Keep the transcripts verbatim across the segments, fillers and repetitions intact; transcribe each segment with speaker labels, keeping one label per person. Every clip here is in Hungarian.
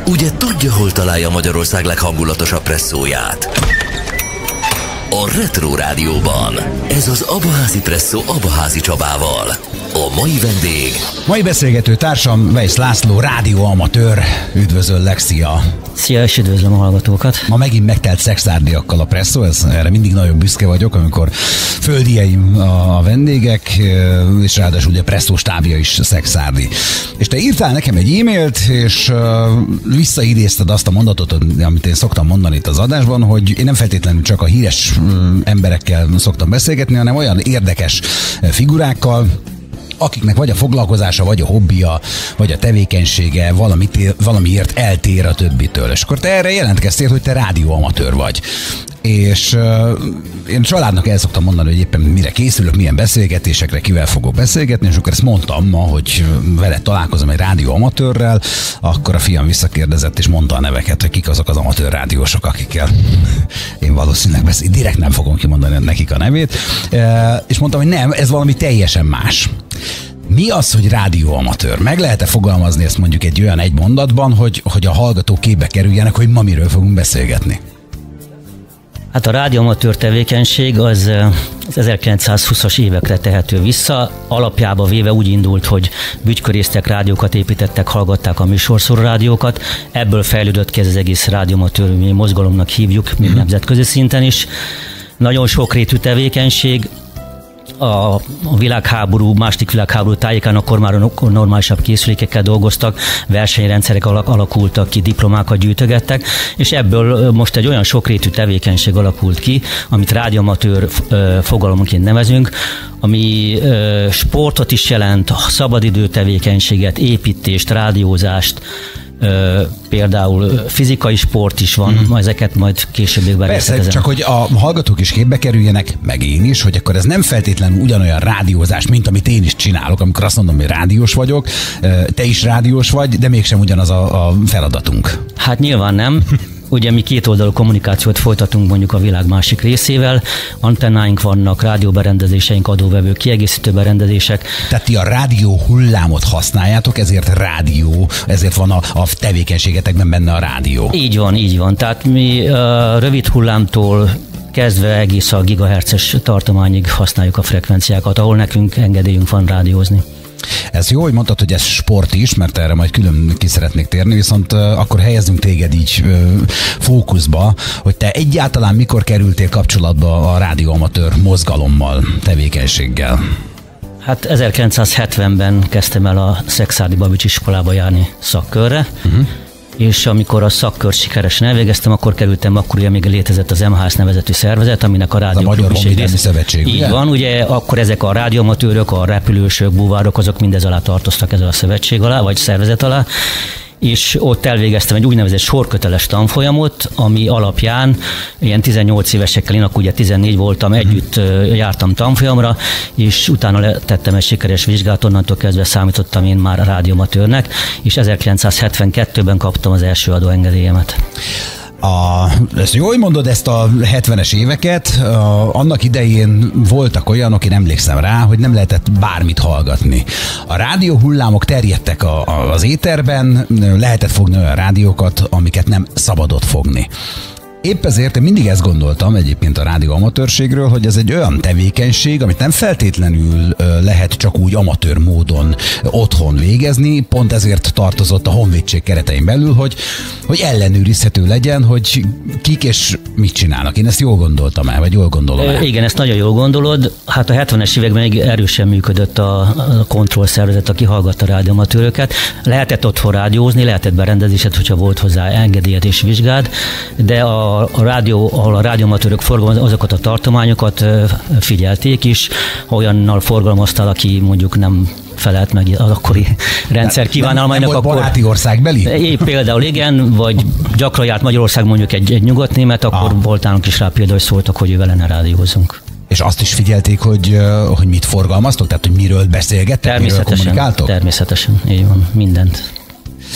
Speaker 1: Ugye tudja, hol találja Magyarország leghangulatosabb presszóját? A Retro Rádióban. Ez az Abaházi Presszó Abaházi Csabával. A mai vendég...
Speaker 2: Mai beszélgető társam Weisz László, rádióamatőr. Üdvözöllek, szia!
Speaker 3: Szia, és üdvözlöm a hallgatókat!
Speaker 2: Ma megint megtelt szexárdiakkal a presszó, ez, erre mindig nagyon büszke vagyok, amikor földieim a vendégek, és ráadásul ugye a presszó stábja is szexárdi. És te írtál nekem egy e-mailt, és visszaidézted azt a mondatot, amit én szoktam mondani itt az adásban, hogy én nem feltétlenül csak a híres emberekkel szoktam beszélgetni, hanem olyan érdekes figurákkal, akiknek vagy a foglalkozása, vagy a hobbija, vagy a tevékenysége valamit, valamiért eltér a többitől. És akkor te erre jelentkeztél, hogy te rádióamatőr vagy. És uh, én családnak el szoktam mondani, hogy éppen mire készülök, milyen beszélgetésekre, kivel fogok beszélgetni, és akkor ezt mondtam ma, hogy veled találkozom egy rádióamatőrrel, akkor a fiam visszakérdezett, és mondta a neveket, hogy kik azok az amatőr rádiósok, akikkel én valószínűleg beszél. Direkt nem fogom kimondani nekik a nevét. Uh, és mondtam, hogy nem, ez valami teljesen más. Mi az, hogy rádióamatőr? Meg lehet-e fogalmazni ezt mondjuk egy olyan egy mondatban, hogy, hogy a hallgatók képbe kerüljenek, hogy ma miről fogunk beszélgetni?
Speaker 3: Hát a rádióamatőr tevékenység az, az ezerkilencszázhúszas évekre tehető vissza. Alapjába véve úgy indult, hogy bütykörésztek, rádiókat építettek, hallgatták a műsorszóró rádiókat. Ebből fejlődött ki ez az egész rádióamatőr, mi mozgalomnak hívjuk, még mm. nemzetközi szinten is. Nagyon sokrétű tevékenység. A, a világháború, második világháború tájékán akkor már normálisabb készülékekkel dolgoztak, versenyrendszerek alakultak ki, diplomákat gyűjtögettek, és ebből most egy olyan sokrétű tevékenység alakult ki, amit rádióamatőr fogalomként nevezünk, ami sportot is jelent, szabadidő tevékenységet, építést, rádiózást, Ö, például fizikai sport is van, mm. ezeket majd később
Speaker 2: Persze, csak hogy a hallgatók is képbe kerüljenek, meg én is, hogy akkor ez nem feltétlenül ugyanolyan rádiózás, mint amit én is csinálok, amikor azt mondom, hogy rádiós vagyok, te is rádiós vagy, de mégsem ugyanaz a, a feladatunk.
Speaker 3: Hát nyilván nem. Ugye mi kétoldalú kommunikációt folytatunk mondjuk a világ másik részével, antennáink vannak, rádióberendezéseink, adóvevő, kiegészítő berendezések.
Speaker 2: Tehát ti a rádió hullámot használjátok, ezért rádió, ezért van a, a tevékenységetekben benne a rádió.
Speaker 3: Így van, így van. Tehát mi a rövid hullámtól kezdve egész a gigahertzes tartományig használjuk a frekvenciákat, ahol nekünk engedélyünk van rádiózni.
Speaker 2: Ez jó, hogy mondtad, hogy ez sport is, mert erre majd külön ki szeretnék térni, viszont uh, akkor helyezzünk téged így uh, fókuszba, hogy te egyáltalán mikor kerültél kapcsolatba a rádióamatőr mozgalommal, tevékenységgel?
Speaker 3: Hát ezerkilencszázhetvenben kezdtem el a Szekszárdi Babics iskolába járni szakkörre, uh-huh. és amikor a szakkört sikeresen elvégeztem, akkor kerültem, akkor ugye még létezett az em há es nevezetű szervezet, aminek a rádió...
Speaker 2: A Magyar Honvédelmi Szövetség.
Speaker 3: Így
Speaker 2: ugye?
Speaker 3: van, ugye akkor ezek a rádióamatőrök, a repülősök, búvárok, azok mindez alá tartoztak, ezzel a szövetség alá, vagy szervezet alá, és ott elvégeztem egy úgynevezett sorköteles tanfolyamot, ami alapján ilyen tizennyolc évesekkel, én akkor ugye tizennégy voltam, együtt jártam tanfolyamra, és utána tettem egy sikeres vizsgát, onnantól kezdve számítottam én már rádióamatőrnek, és ezerkilencszázhetvenkettőben kaptam az első adóengedélyemet.
Speaker 2: A, ezt jó, hogy mondod ezt a hetvenes éveket, a, annak idején voltak olyanok, én emlékszem rá, hogy nem lehetett bármit hallgatni. A rádió hullámok terjedtek a, a, az éterben, lehetett fogni olyan rádiókat, amiket nem szabadott fogni. Épp ezért én mindig ezt gondoltam egyébként a rádióamatőrségről, hogy ez egy olyan tevékenység, amit nem feltétlenül lehet csak úgy amatőr módon otthon végezni, pont ezért tartozott a honvédség keretein belül, hogy, hogy ellenőrizhető legyen, hogy kik és mit csinálnak. Én ezt jól gondoltam el, vagy jól gondolom el.
Speaker 3: Igen, ezt nagyon jól gondolod. Hát a hetvenes években még erősen működött a kontrollszervezet, aki hallgatta a rádióamatőröket. Lehetett otthon rádiózni, lehetett berendezésed, hogyha volt hozzá engedélyed és vizsgád, de a A rádió, ahol a rádióamatőrök forgalmazták, azokat a tartományokat figyelték is, olyannal forgalmaztál, aki mondjuk nem felelt meg az akkori rendszer kívánalmainak.
Speaker 2: Nem volt baráti országbeli?
Speaker 3: Épp például igen, vagy gyakran járt Magyarország mondjuk egy, egy nyugatnémet, akkor ah. volt nálunk is rá például, hogy szóltak, hogy ő vele ne rádiózunk.
Speaker 2: És azt is figyelték, hogy, hogy mit forgalmaztok? Tehát, hogy miről beszélgettek, miről kommunikáltok?
Speaker 3: Természetesen, így van, mindent.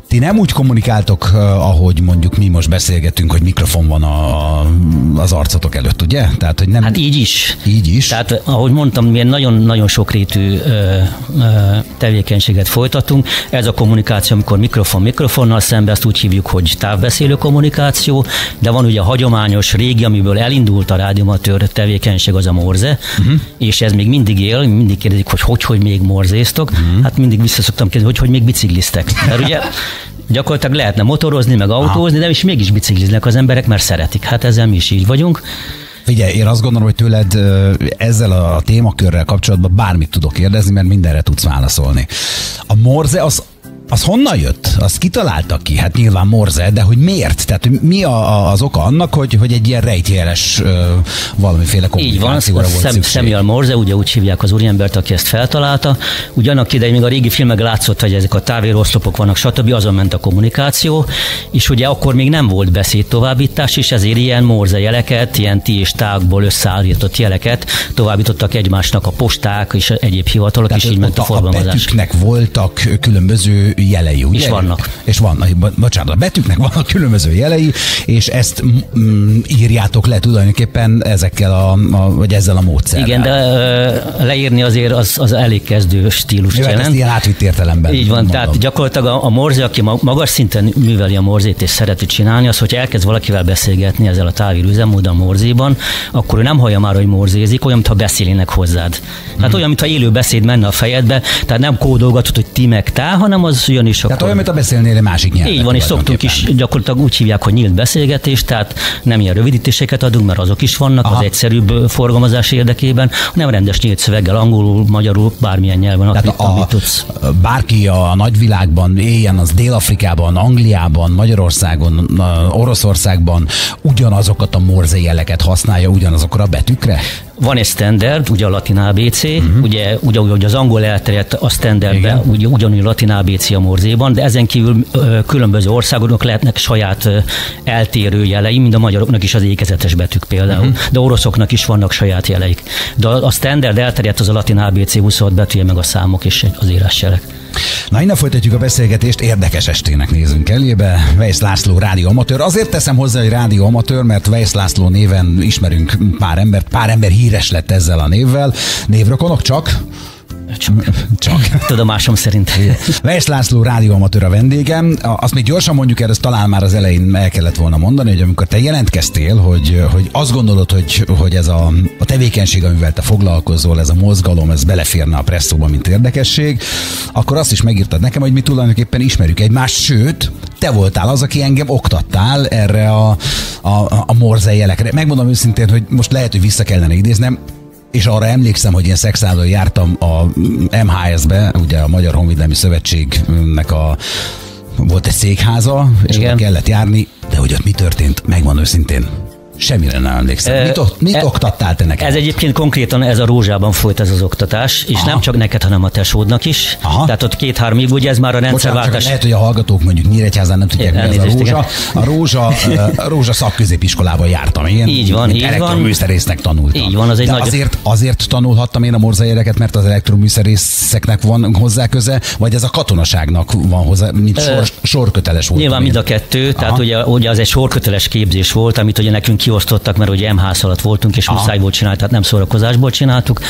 Speaker 2: Ti nem úgy kommunikáltok, ahogy mondjuk mi most beszélgetünk, hogy mikrofon van a, a, az arcotok előtt, ugye? Tehát, hogy nem...
Speaker 3: Hát így is.
Speaker 2: Így is.
Speaker 3: Tehát, ahogy mondtam, milyen nagyon-nagyon sokrétű ö, ö, tevékenységet folytatunk. Ez a kommunikáció, amikor mikrofon mikrofonnal szemben, ezt úgy hívjuk, hogy távbeszélő kommunikáció, de van ugye a hagyományos régi, amiből elindult a rádióamatőr tevékenység, az a morze, uh-huh. és ez még mindig él, mindig kérdezik, hogy hogy, hogy még morzéztok. Uh-huh. Hát mindig visszaszoktam kérdezni, hogy hogy még bicikliztek. Mert ugye gyakorlatilag lehetne motorozni, meg autózni, Aha. de is mégis bicikliznek az emberek, mert szeretik. Hát ezzel mi is így vagyunk.
Speaker 2: Figyelj, én azt gondolom, hogy tőled ezzel a témakörrel kapcsolatban bármit tudok kérdezni, mert mindenre tudsz válaszolni. A morze az Az honnan jött? Azt kitaláltak ki? Hát nyilván morze, de hogy miért? Tehát mi a, az oka annak, hogy, hogy egy ilyen rejtjeles valamiféle kommunikációra volt szem, szükség?
Speaker 3: Samuel Morse, ugye úgy hívják az úriembert, aki ezt feltalálta. Ugyanak idején még a régi filmek látszott, hogy ezek a távéroszlopok vannak, stb. Azon ment a kommunikáció, és ugye akkor még nem volt beszéd továbbítás, és ezért ilyen morze jeleket, ilyen ti és tágból összeállított jeleket továbbítottak egymásnak a posták és egyéb hivatalok, és így ment a forgalmazás.
Speaker 2: A betűknek voltak különböző jelei, ugye?
Speaker 3: És vannak.
Speaker 2: És vannak. Bocsánat, a betűknek vannak különböző jelei, és ezt mm, írjátok le tulajdonképpen ezekkel a, a vagy ezzel a módszerrel.
Speaker 3: Igen, de uh, leírni azért az, az elég kezdő stílus jelent.
Speaker 2: Ezt ilyen átvitt értelemben.
Speaker 3: Így van,
Speaker 2: mondom.
Speaker 3: Tehát gyakorlatilag a, a morze, aki magas szinten műveli a morzét és szereti csinálni, az, hogy elkezd valakivel beszélgetni ezzel a távír üzemmódon morzéban, akkor ő nem hallja már, hogy morzézik, olyan, mintha beszélnének hozzád. Tehát hmm. olyan, mintha élő beszéd menne a fejedbe, tehát nem kódolgatod, hogy ti meg tá, hanem az jön is.
Speaker 2: Tehát olyan, mint a beszélnél egy másik nyelvet.
Speaker 3: Így van, és szoktunk is gyakorlatilag úgy hívják, hogy nyílt beszélgetés, tehát nem ilyen rövidítéseket adunk, mert azok is vannak Aha. az egyszerűbb forgalmazás érdekében, hanem rendes nyílt szöveggel, angolul, magyarul, bármilyen nyelven, amit,
Speaker 2: a,
Speaker 3: amit tudsz.
Speaker 2: Bárki a nagyvilágban, éljen az Dél-Afrikában, Angliában, Magyarországon, Oroszországban ugyanazokat a morze jeleket használja ugyanazokra a betűkre?
Speaker 3: Van egy standard, ugye a latin á bé cé, uh-huh. ugye, ugye, ugye az angol elterjedt a standardben, ugye, ugyanúgy latin á bé cé a morzéban, de ezen kívül ö, különböző országoknak lehetnek saját ö, eltérő jelei, mint a magyaroknak is az ékezetes betűk például, uh-huh. de oroszoknak is vannak saját jeleik. De a, a standard elterjedt az a latin á bé cé huszonhat betűje, meg a számok és az írásjelek.
Speaker 2: Na, innen folytatjuk a beszélgetést, érdekes estének nézünk elébe. Weisz László rádióamatőr. Azért teszem hozzá, hogy rádióamatőr, mert Weisz László néven ismerünk pár embert, pár ember híres lett ezzel a névvel. Névrokonok csak?
Speaker 3: Csak.
Speaker 2: Csak.
Speaker 3: Tudomásom szerint.
Speaker 2: Weisz László rádióamatőr a vendégem. Azt még gyorsan mondjuk el, ezt talán már az elején el kellett volna mondani, hogy amikor te jelentkeztél, hogy, hogy azt gondolod, hogy, hogy ez a, a tevékenység, amivel te foglalkozol, ez a mozgalom, ez beleférne a presszóba, mint érdekesség, akkor azt is megírtad nekem, hogy mi tulajdonképpen ismerjük egymást, sőt, te voltál az, aki engem oktattál erre a, a, a morze jelekre. Megmondom őszintén, hogy most lehet, hogy vissza kellene idéznem, és arra emlékszem, hogy én szexállal jártam a em há es-be, ugye a Magyar Honvédelmi Szövetségnek a volt egy székháza, és oda kellett járni, de hogy ott mi történt, megmondom őszintén, semmire nem emlékszem. E, mit, mit e, oktattál te nekem?
Speaker 3: Ez egyébként konkrétan ez a Rózsában folyt ez az oktatás, és Aha. nem csak neked, hanem a tesódnak is. Aha. Tehát ott két-három év, ugye ez már a rendszerváltás.
Speaker 2: Bocsánat, lehet, hogy a hallgatók mondjuk Nyíregyházán nem tudják, mi ez a Rózsa. A Rózsa, a Rózsa szakközépiskolában jártam én.
Speaker 3: Így van, így van.
Speaker 2: Elektroműszerésznek tanultam.
Speaker 3: Így van, az egy
Speaker 2: De
Speaker 3: nagy...
Speaker 2: azért, azért tanulhattam én a morzejeleket, mert az elektroműszerészeknek van hozzá köze, vagy ez a katonaságnak van hozzá, mint sor, sorköteles volt.
Speaker 3: Nyilván mind a kettő, tehát ugye, ugye az egy sorköteles képzés volt, amit ugye nekünk kiosztottak, mert ugye em há es alatt voltunk, és Aha. muszájból csináltuk, tehát nem szórakozásból csináltuk,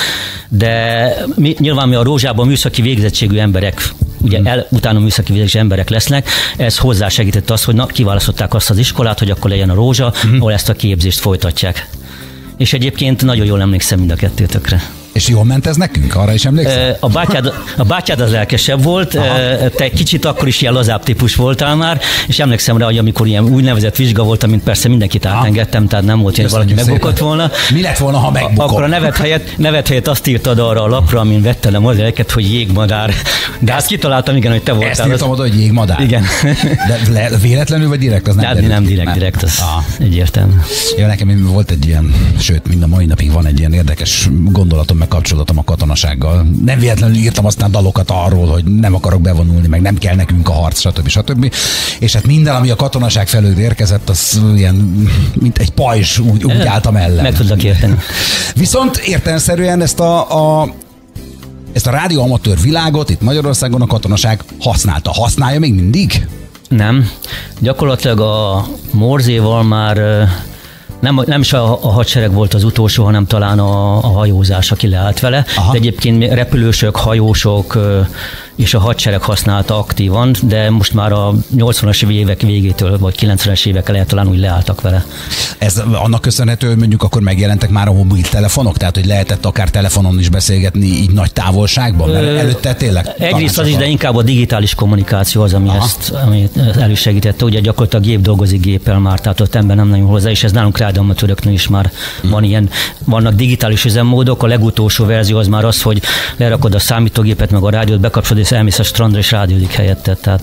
Speaker 3: de mi, nyilván mi a Rózsában műszaki végzettségű emberek, ugye hmm. el, utána műszaki végzettségű emberek lesznek, ez hozzásegített az, hogy na, kiválasztották azt az iskolát, hogy akkor legyen a Rózsa, hmm. ahol ezt a képzést folytatják. És egyébként nagyon jól emlékszem mind a kettőtökre.
Speaker 2: És jól ment ez nekünk? Arra is emlékszel?
Speaker 3: A bátyád, a bátyád az lelkesebb volt, Aha. te egy kicsit akkor is ilyen lazább típus voltál már, és emlékszem rá, hogy amikor ilyen úgynevezett vizsga volt, mint persze mindenkit átengedtem, tehát nem volt, hogy valaki megbukott volna.
Speaker 2: Mi lett volna, ha megbukott?
Speaker 3: Akkor a nevet helyett, nevet helyett azt írtad arra a lapra, amin vettem a modelleket, hogy jégmadár. De azt kitaláltam, igen, hogy te voltál.
Speaker 2: Ezt írtam oda, hogy jégmadár?
Speaker 3: Igen.
Speaker 2: De le, véletlenül vagy direkt? Az nem,
Speaker 3: De nem direkt, direkt, az Aha. egyértelmű.
Speaker 2: Ja, nekem volt egy ilyen, sőt, mind a mai napig van egy ilyen érdekes gondolatom, meg kapcsolatom a katonasággal. Nem véletlenül írtam aztán dalokat arról, hogy nem akarok bevonulni, meg nem kell nekünk a harc, stb. stb. És hát minden, ami a katonaság felől érkezett, az ilyen, mint egy pajzs, úgy, úgy álltam ellen.
Speaker 3: Meg tudlak érteni.
Speaker 2: Viszont értelemszerűen ezt a, a ezt a rádióamatőr világot itt Magyarországon a katonaság használta. Használja még mindig?
Speaker 3: Nem. Gyakorlatilag a Morzéval már nem, nem is a, a hadsereg volt az utolsó, hanem talán a, a hajózás, aki leállt vele. Aha. De egyébként repülősök, hajósok és a hadsereg használta aktívan, de most már a nyolcvanas évek végétől, vagy kilencvenes évek elején talán úgy leálltak vele.
Speaker 2: Ez annak köszönhető, hogy mondjuk akkor megjelentek már a mobiltelefonok, tehát hogy lehetett akár telefonon is beszélgetni így nagy távolságban, mert előtte tényleg...
Speaker 3: Egyrészt az is, de inkább a digitális kommunikáció az, ami, ezt, ami elősegítette. Ugye gyakorlatilag gép dolgozik géppel már, tehát ott ember nem nagyon hozzá, és ez nálunk rádióamatőröknél is már hmm. van ilyen, vannak digitális üzemmódok, a legutolsó verzió az már az, hogy lerakod a számítógépet, meg a rádiót, bekapcsolod, és elmész a strandra, és rádiódik helyette, tehát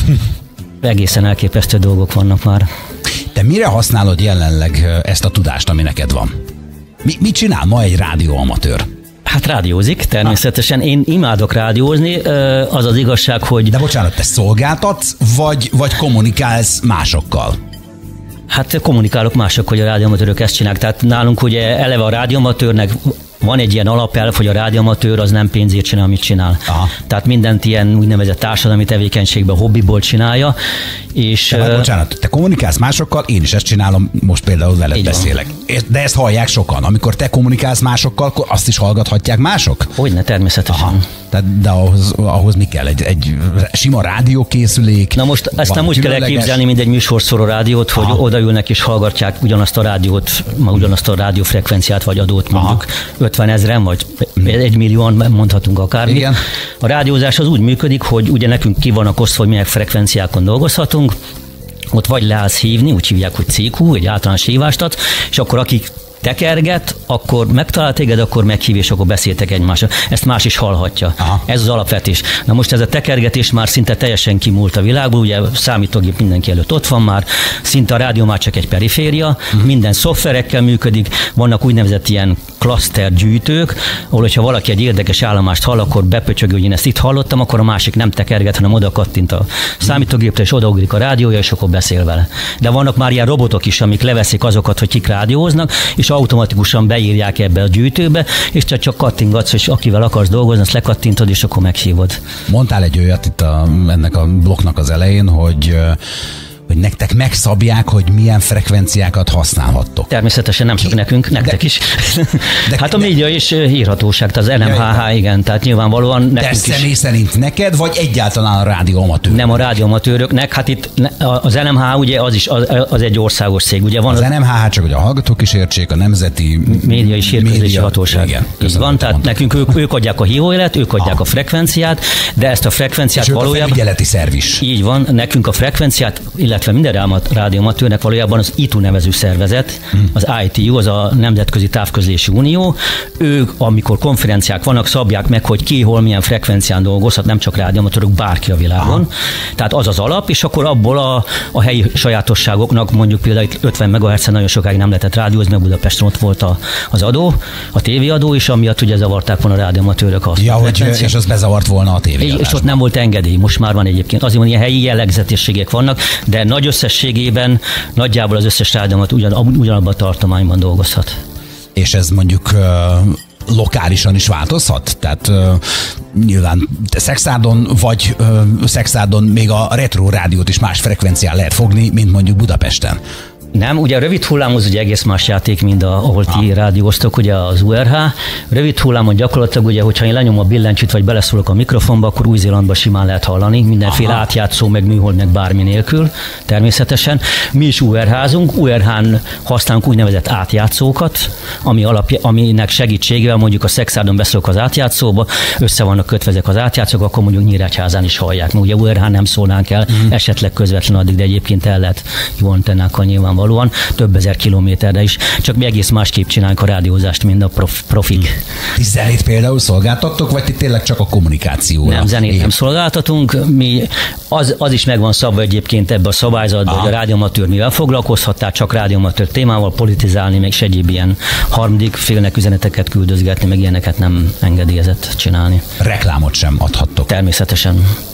Speaker 3: egészen elképesztő dolgok vannak már.
Speaker 2: Te mire használod jelenleg ezt a tudást, ami neked van? Mi, mit csinál ma egy rádióamatőr?
Speaker 3: Hát rádiózik, természetesen. Én imádok rádiózni, az az igazság, hogy...
Speaker 2: De bocsánat, te szolgáltatsz, vagy, vagy kommunikálsz másokkal?
Speaker 3: Hát kommunikálok másokkal, hogy a rádióamatőrök ezt csinálják. Tehát nálunk ugye eleve a rádióamatőrnek van egy ilyen alapelv, hogy a rádióamatőr az nem pénzért csinál, amit csinál. Aha. Tehát mindent ilyen úgynevezett társadalmi tevékenységben, hobbiból csinálja. És
Speaker 2: te, uh, bocsánat, te kommunikálsz másokkal, én is ezt csinálom, most például veled beszélek. Van. De ezt hallják sokan. Amikor te kommunikálsz másokkal, akkor azt is hallgathatják mások?
Speaker 3: Hogyne, természetesen.
Speaker 2: Aha. Tehát, de ahhoz, ahhoz mi kell? Egy, egy sima rádiókészülék?
Speaker 3: Na most ezt nem úgy kell elképzelni, mint egy műsorszóró rádiót, hogy aha. odaülnek és hallgatják ugyanazt a rádiót, ugyanazt a rádiófrekvenciát vagy adót mondjuk ötven ezren, vagy egy millióan mondhatunk akármit. Igen. A rádiózás az úgy működik, hogy ugye nekünk ki vannak osztva, hogy milyen frekvenciákon dolgozhatunk, ott vagy leállsz hívni, úgy hívják, hogy cé kú, egy általános hívást ad, és akkor akik tekerget, akkor megtalál téged, akkor meghív, és akkor beszéltek egymásra. Ezt más is hallhatja. Aha. Ez az alapvetés. Na most ez a tekergetés már szinte teljesen kimúlt a világból, ugye számítógép mindenki előtt ott van már, szinte a rádió már csak egy periféria, uh-huh. minden szoftverekkel működik, vannak úgynevezett ilyen klaszter gyűjtők, ahol hogyha valaki egy érdekes állomást hall, akkor bepöcsög, hogy én ezt itt hallottam, akkor a másik nem tekerget, hanem oda kattint a számítógépre, és odaugrik a rádiója, és akkor beszél vele. De vannak már ilyen robotok is, amik leveszik azokat, hogy kik rádióznak, és automatikusan beírják ebbe a gyűjtőbe, és csak, csak kattingatsz, és akivel akarsz dolgozni, azt lekattintod, és akkor meghívod.
Speaker 2: Mondtál egy olyat itt a, ennek a blokknak az elején, hogy hogy nektek megszabják, hogy milyen frekvenciákat használhattok.
Speaker 3: Természetesen nem csak nekünk, nektek de, is. De, hát a média és hírhatóság, tehát az en em há há, igen, tehát nyilvánvalóan nekünk is.
Speaker 2: De személy szerint neked, vagy egyáltalán a rádióamatőrök?
Speaker 3: Nem a rádióamatőröknek, hát itt az en em há há ugye az is az, az egy országos cég. Ugye van
Speaker 2: az, az en em há há, csak hogy a hallgatók is értsék, a Nemzeti
Speaker 3: Média és Hírközlési Hatóság. Igen, így van, tehát nekünk ők, ők adják a hívójelet, ők adják ah. a frekvenciát, de ezt a frekvenciát
Speaker 2: és
Speaker 3: valójában...
Speaker 2: És ők a felügyeleti szerv is.
Speaker 3: Így van, nekünk a frekvenciát, illetve minden rádióamatőrnek valójában az i té u nevező szervezet, hmm. az i té u, az a Nemzetközi Távközlési Unió. Ők, amikor konferenciák vannak, szabják meg, hogy ki, hol, milyen frekvencián dolgozhat, nem csak rádióamatőrök, bárki a világon. Aha. Tehát az az alap, és akkor abból a, a helyi sajátosságoknak, mondjuk például ötven megahertzen nagyon sokáig nem lehetett rádiózni, mert Budapesten ott volt a, az adó, a tévéadó, és amiatt ugye zavarták volna a rádióamatőrök azt.
Speaker 2: Ja, hogy, és az bezavart volna a tévéadásban.
Speaker 3: És ott nem volt engedély, most már van egyébként. Azért van, ilyen helyi jellegzetességek vannak, de nagy összességében nagyjából az összes rádiómat ugyan, ugyanabban a tartományban dolgozhat.
Speaker 2: És ez mondjuk uh, lokálisan is változhat? Tehát uh, nyilván Szexárdon vagy uh, Szexárdon még a retro rádiót is más frekvencián lehet fogni, mint mondjuk Budapesten.
Speaker 3: Nem, ugye a rövid hullámhoz ugye egész más játék, mint a, ahol ti rádióztok, ugye az u er há. Rövid hullámon gyakorlatilag, ugye, hogyha én lenyom a billentyűt, vagy beleszólok a mikrofonba, akkor Új-Zélandban simán lehet hallani, mindenféle aha. átjátszó, meg műhold, meg bármi nélkül, természetesen. Mi is u er házunk, u er hán használunk úgynevezett átjátszókat, ami alapja, aminek segítségével mondjuk a Szexárdon beszélok az átjátszóba, össze vannak kötve ezek az átjátszók, akkor mondjuk Nyíregyházán is hallják. Mert ugye u er hán nem szólnánk el, mm. esetleg közvetlen addig, de egyébként el lehet jó antennákkal nyilvánvalóan. Több ezer kilométerre is, csak mi egész másképp csinálunk a rádiózást, mint a prof, profig.
Speaker 2: Ti zenét például szolgáltattok, vagy ti tényleg csak a kommunikációra?
Speaker 3: Nem, zenét Én. nem szolgáltatunk. Mi, az, az is megvan szabva egyébként ebbe a szabályzatban, aha. hogy a rádióamatőr mivel foglalkozhat, tehát csak rádióamatőr témával politizálni, meg egyéb ilyen harmadik félnek üzeneteket küldözgetni, meg ilyeneket nem engedélyezett csinálni.
Speaker 2: Reklámot sem adhattok?
Speaker 3: Természetesen.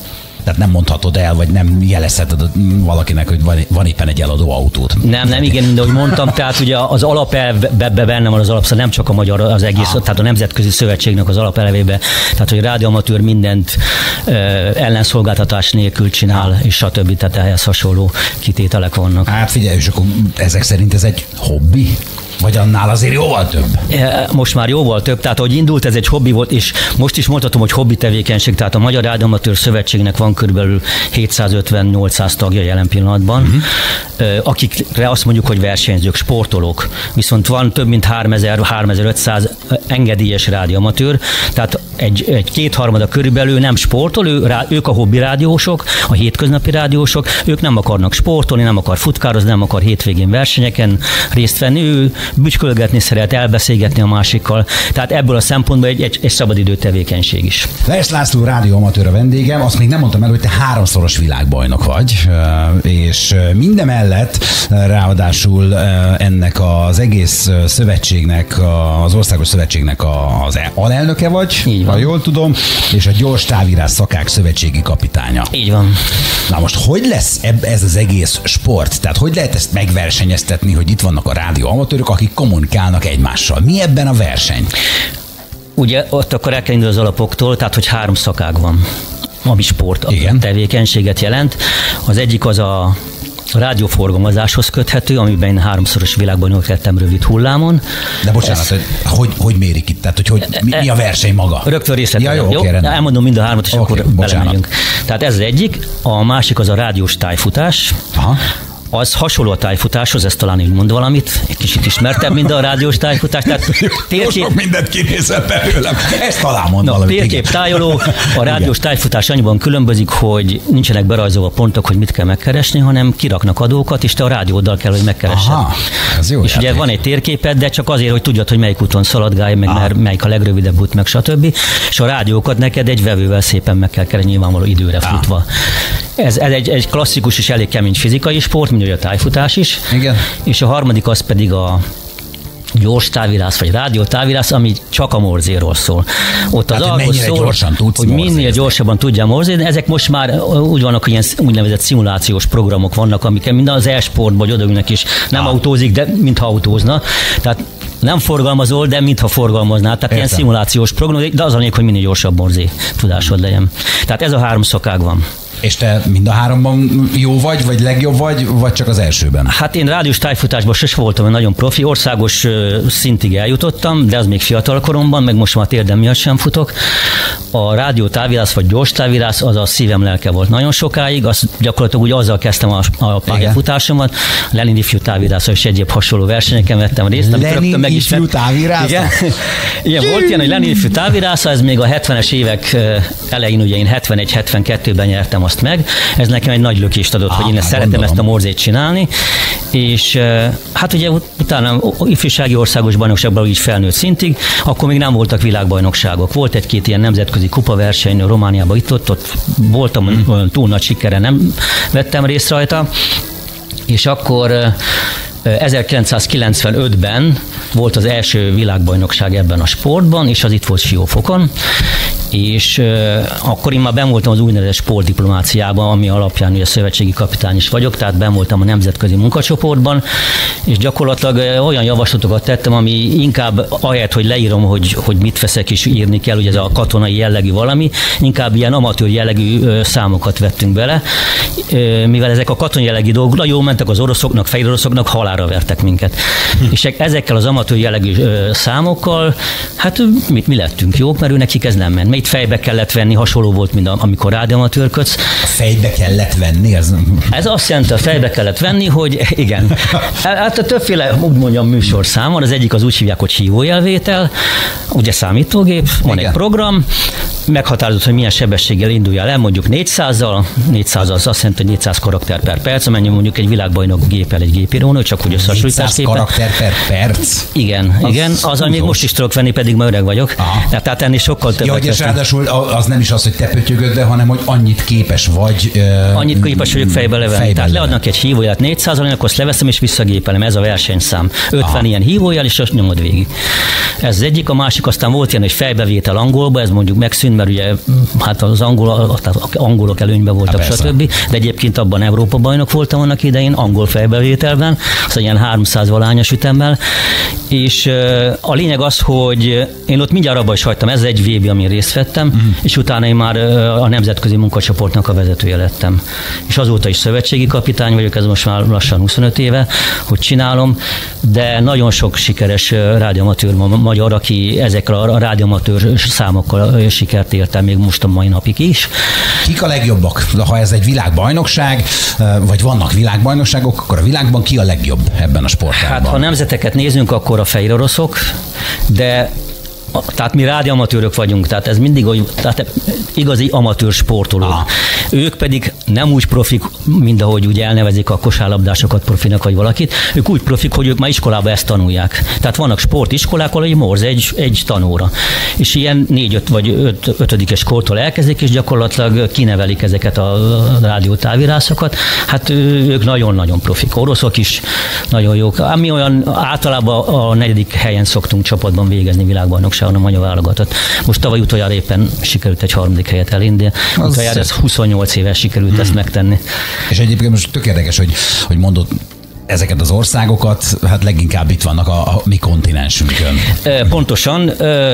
Speaker 2: Tehát nem mondhatod el, vagy nem jelezheted valakinek, hogy van, van éppen egy eladó autót.
Speaker 3: Nem, nem, igen, mint ahogy mondtam, tehát ugye az alapelvben benne van az alapszal, nem csak a magyar, az egész, ah. tehát a Nemzetközi Szövetségnek az alapelvébe, tehát hogy a rádióamatőr mindent ö, ellenszolgáltatás nélkül csinál, ah. és stb. Tehát ehhez hasonló kitételek vannak.
Speaker 2: Hát figyelj, és akkor ezek szerint ez egy hobbi? Vagy annál azért jóval több?
Speaker 3: Most már jóval több, tehát ahogy indult, ez egy hobbi volt, és most is mondhatom, hogy hobbi tevékenység, tehát a Magyar Rádióamatőr Szövetségnek van körülbelül hétszázötven-nyolcszáz tagja jelen pillanatban, uh-huh. akikre azt mondjuk, hogy versenyzők, sportolók, viszont van több mint háromezer-háromezerötszáz engedélyes rádióamatőr, tehát egy, egy kétharmada körülbelül nem sportol, ő, rá, ők a hobbi rádiósok, a hétköznapi rádiósok, ők nem akarnak sportolni, nem akar futkározni, nem akar hétvégén versenyeken részt venni, ő bütykölgetni szeret, elbeszélgetni a másikkal, tehát ebből a szempontból egy, egy, egy szabadidő tevékenység is.
Speaker 2: Lejsz László rádióamatőr a vendégem, azt még nem mondtam el, hogy te háromszoros világbajnok vagy, és mindemellett ráadásul ennek az egész szövetségnek, az országos szövetségnek az alelnöke vagy, ha jól tudom, és a Gyors Távirás Szakák Szövetségi kapitánya.
Speaker 3: Így van.
Speaker 2: Na most hogy lesz ez az egész sport? Tehát hogy lehet ezt megversenyeztetni, hogy itt vannak a rádióamatőrök, akik kommunikálnak egymással? Mi ebben a verseny?
Speaker 3: Ugye ott akkor el kell indulni az alapoktól, tehát hogy három szakág van, ami sport
Speaker 2: Igen.
Speaker 3: tevékenységet jelent. Az egyik az a rádióforgalmazáshoz köthető, amiben én háromszoros világbajnok lettem rövid hullámon.
Speaker 2: De bocsánat, Ez... hogy, hogy hogy mérik itt? Tehát, hogy, hogy mi, mi a verseny maga?
Speaker 3: Rögtön részletem.
Speaker 2: Ja, jó,
Speaker 3: jó?
Speaker 2: Okay,
Speaker 3: elmondom mind a hármat, és
Speaker 2: okay,
Speaker 3: akkor belemegyünk. Tehát ez az egyik, a másik az a rádiós tájfutás. Aha. Az hasonló a tájfutáshoz, ez talán így mond valamit, egy kicsit ismertebb, mint a rádiós tájfutás. Tehát
Speaker 2: térkép... Most mindent kinézett belőlem. Ezt talán mond
Speaker 3: no,
Speaker 2: valamit.
Speaker 3: Térkép tájoló, a rádiós tájfutás annyiban különbözik, hogy nincsenek berajzolva pontok, hogy mit kell megkeresni, hanem kiraknak adókat, és te a rádióddal kell, hogy megkeressed. Aha,
Speaker 2: ez jó.
Speaker 3: És ugye van egy térképed, de csak azért, hogy tudjad, hogy melyik úton szaladgálj, meg mert melyik a legrövidebb út, meg stb. És a rádiókat neked egy vevővel szépen meg kell keresni, nyilvánvaló időre futva. Ez, ez egy, egy klasszikus és elég kemény fizikai sport, mint a tájfutás is.
Speaker 2: Igen.
Speaker 3: És a harmadik az pedig a gyors távirász, vagy rádió távirász, ami csak a morzéról szól. Ott az
Speaker 2: hát,
Speaker 3: arról szól,
Speaker 2: gyorsan tudsz
Speaker 3: hogy minél
Speaker 2: morzézni.
Speaker 3: Gyorsabban tudja morzézni. Ezek most már úgy vannak, hogy ilyen úgynevezett szimulációs programok vannak, amiket minden az e-sportban, hogy odaülnek is nem ah. autózik, de mintha autózna. Tehát nem forgalmazol, de mintha forgalmaznál. Tehát Értem. Ilyen szimulációs program, de az a lényeg, hogy minél gyorsabb morzé tudásod legyen. Tehát ez a három szakág van.
Speaker 2: És te mind a háromban jó vagy, vagy legjobb vagy, vagy csak az elsőben?
Speaker 3: Hát én rádiós tájfutásban sose voltam nagyon profi, országos szintig eljutottam, de az még fiatal koromban, meg most már térdem miatt sem futok. A rádió távirász vagy gyors távirász, az a szívem lelke volt nagyon sokáig, azt gyakorlatilag úgy azzal kezdtem a, a pályafutásomat. Lenin ifjú távirász és egyéb hasonló versenyeken vettem részt.
Speaker 2: Lenin ifjú távirász?
Speaker 3: Igen, igen volt ilyen, hogy Lenin ifjú távirász, ez még a hetvenes évek elején, ugye én hetvenegy hetvenkettőben nyertem azt meg. Ez nekem egy nagy lökést adott, ah, hogy én ezt szeretem gondolom. Ezt a morzét csinálni. És hát ugye utána ifjúsági országos bajnokságban így felnőtt szintig, akkor még nem voltak világbajnokságok. Volt egy-két ilyen nemzetközi kupaverseny Romániában, itt-ott, ott voltam, hmm. olyan túl nagy sikerre nem vettem részt rajta. És akkor ezerkilencszázkilencvenötben volt az első világbajnokság ebben a sportban, és az itt volt Siófokon, és uh, akkor én már benn voltam az úgynevezett sportdiplomáciában, ami alapján ugye szövetségi kapitány is vagyok, tehát benn voltam a nemzetközi munkacsoportban, és gyakorlatilag uh, olyan javaslatokat tettem, ami inkább ahelyett, hogy leírom, hogy, hogy mit veszek és írni kell, ugye ez a katonai jellegű valami, inkább ilyen amatőr jellegű uh, számokat vettünk bele, uh, mivel ezek a katonai jellegű dolgok jó mentek az oroszoknak, fehér oroszoknak, halálra vertek minket. Hm. És ezekkel az amatőr jellegű uh, számokkal, hát mit, mi lettünk jók, mert ő nekik ez nem ment. Itt fejbe kellett venni, hasonló volt, mint amikor rádióamatőrködsz.
Speaker 2: A fejbe kellett venni? Ez,
Speaker 3: ez azt jelenti, a fejbe kellett venni, hogy igen. Hát a többféle, úgy mondjam, műsorszám van. Az egyik az úgy hívják, hogy hívójelvétel, ugye számítógép, van igen. Egy program, meghatározott, hogy milyen sebességgel induljál el, mondjuk négyszázzal, négyszáz az azt jelenti, hogy négyszáz karakter per perc, amennyi mondjuk egy világbajnok gépel egy gépírónő, csak úgy összehasonlításképpen.
Speaker 2: négyszáz karakter per perc?
Speaker 3: Igen, az igen. Az, még most is tudok venni, pedig már öreg vagyok. Aha. Tehát ennél sokkal többet.
Speaker 2: Ja, ráadásul az nem is az, hogy te pötyögöd le, hanem hogy annyit képes vagy. Uh,
Speaker 3: annyit képes vagyok fejbe levenni. Fejbe Tehát levenni. Leadnak egy hívóját négyszázalékon, akkor azt leveszem és visszagépelem. Ez a versenyszám. ötven Aha. ilyen hívójel, és azt nyomod végig. Ez az egyik, a másik aztán volt ilyen, hogy fejbevétel angolba, ez mondjuk megszűnt, mert ugye hát az angol, tehát angolok előnyben voltak, Há, stb. De egyébként abban Európa bajnok voltam annak idején, angol fejbevételben, az ilyen háromszáz valányos ütemmel, és a lényeg az, hogy én ott mindjárt abba is hagytam, ez egy vé bé, amin részt vettem, mm. és utána én már a nemzetközi munkacsoportnak a vezetője lettem. És azóta is szövetségi kapitány vagyok, ez most már lassan huszonöt éve, hogy csinálom, de nagyon sok sikeres rádióamatőr magyar, aki ezekkel a rádióamatőr számokkal sikert ért el még most a mai napig is.
Speaker 2: Kik a legjobbak? Ha ez egy világbajnokság, vagy vannak világbajnokságok, akkor a világban ki a legjobb ebben a sportágban?
Speaker 3: Hát ha nemzeteket nézünk, akkor a fehér oroszok, de tehát mi rádióamatőrök vagyunk, tehát ez mindig tehát igazi amatőr sportolók. Ah. Ők pedig nem úgy profik, mint ahogy ugye elnevezik a kosárlabdásokat profinak vagy valakit, ők úgy profik, hogy ők már iskolában ezt tanulják. Tehát vannak sportiskolák, ahol egy morz, egy, egy tanóra. És ilyen négy-öt vagy öt, ötödikes kortól elkezdik, és gyakorlatilag kinevelik ezeket a rádiótávirászokat. Hát ők nagyon-nagyon profik. Oroszok is nagyon jók. Mi olyan általában a negyedik helyen szoktunk csapatban végezni világbajnokságon a magyar válogatott. Most tavaly utoljára éppen sikerült egy harmadik helyet elérni, de utoljára ez huszonnyolc éves sikerült hmm. ezt megtenni.
Speaker 2: És egyébként most tök érdekes, hogy, hogy mondod, ezeket az országokat, hát leginkább itt vannak a, a mi kontinensünkön.
Speaker 3: Pontosan.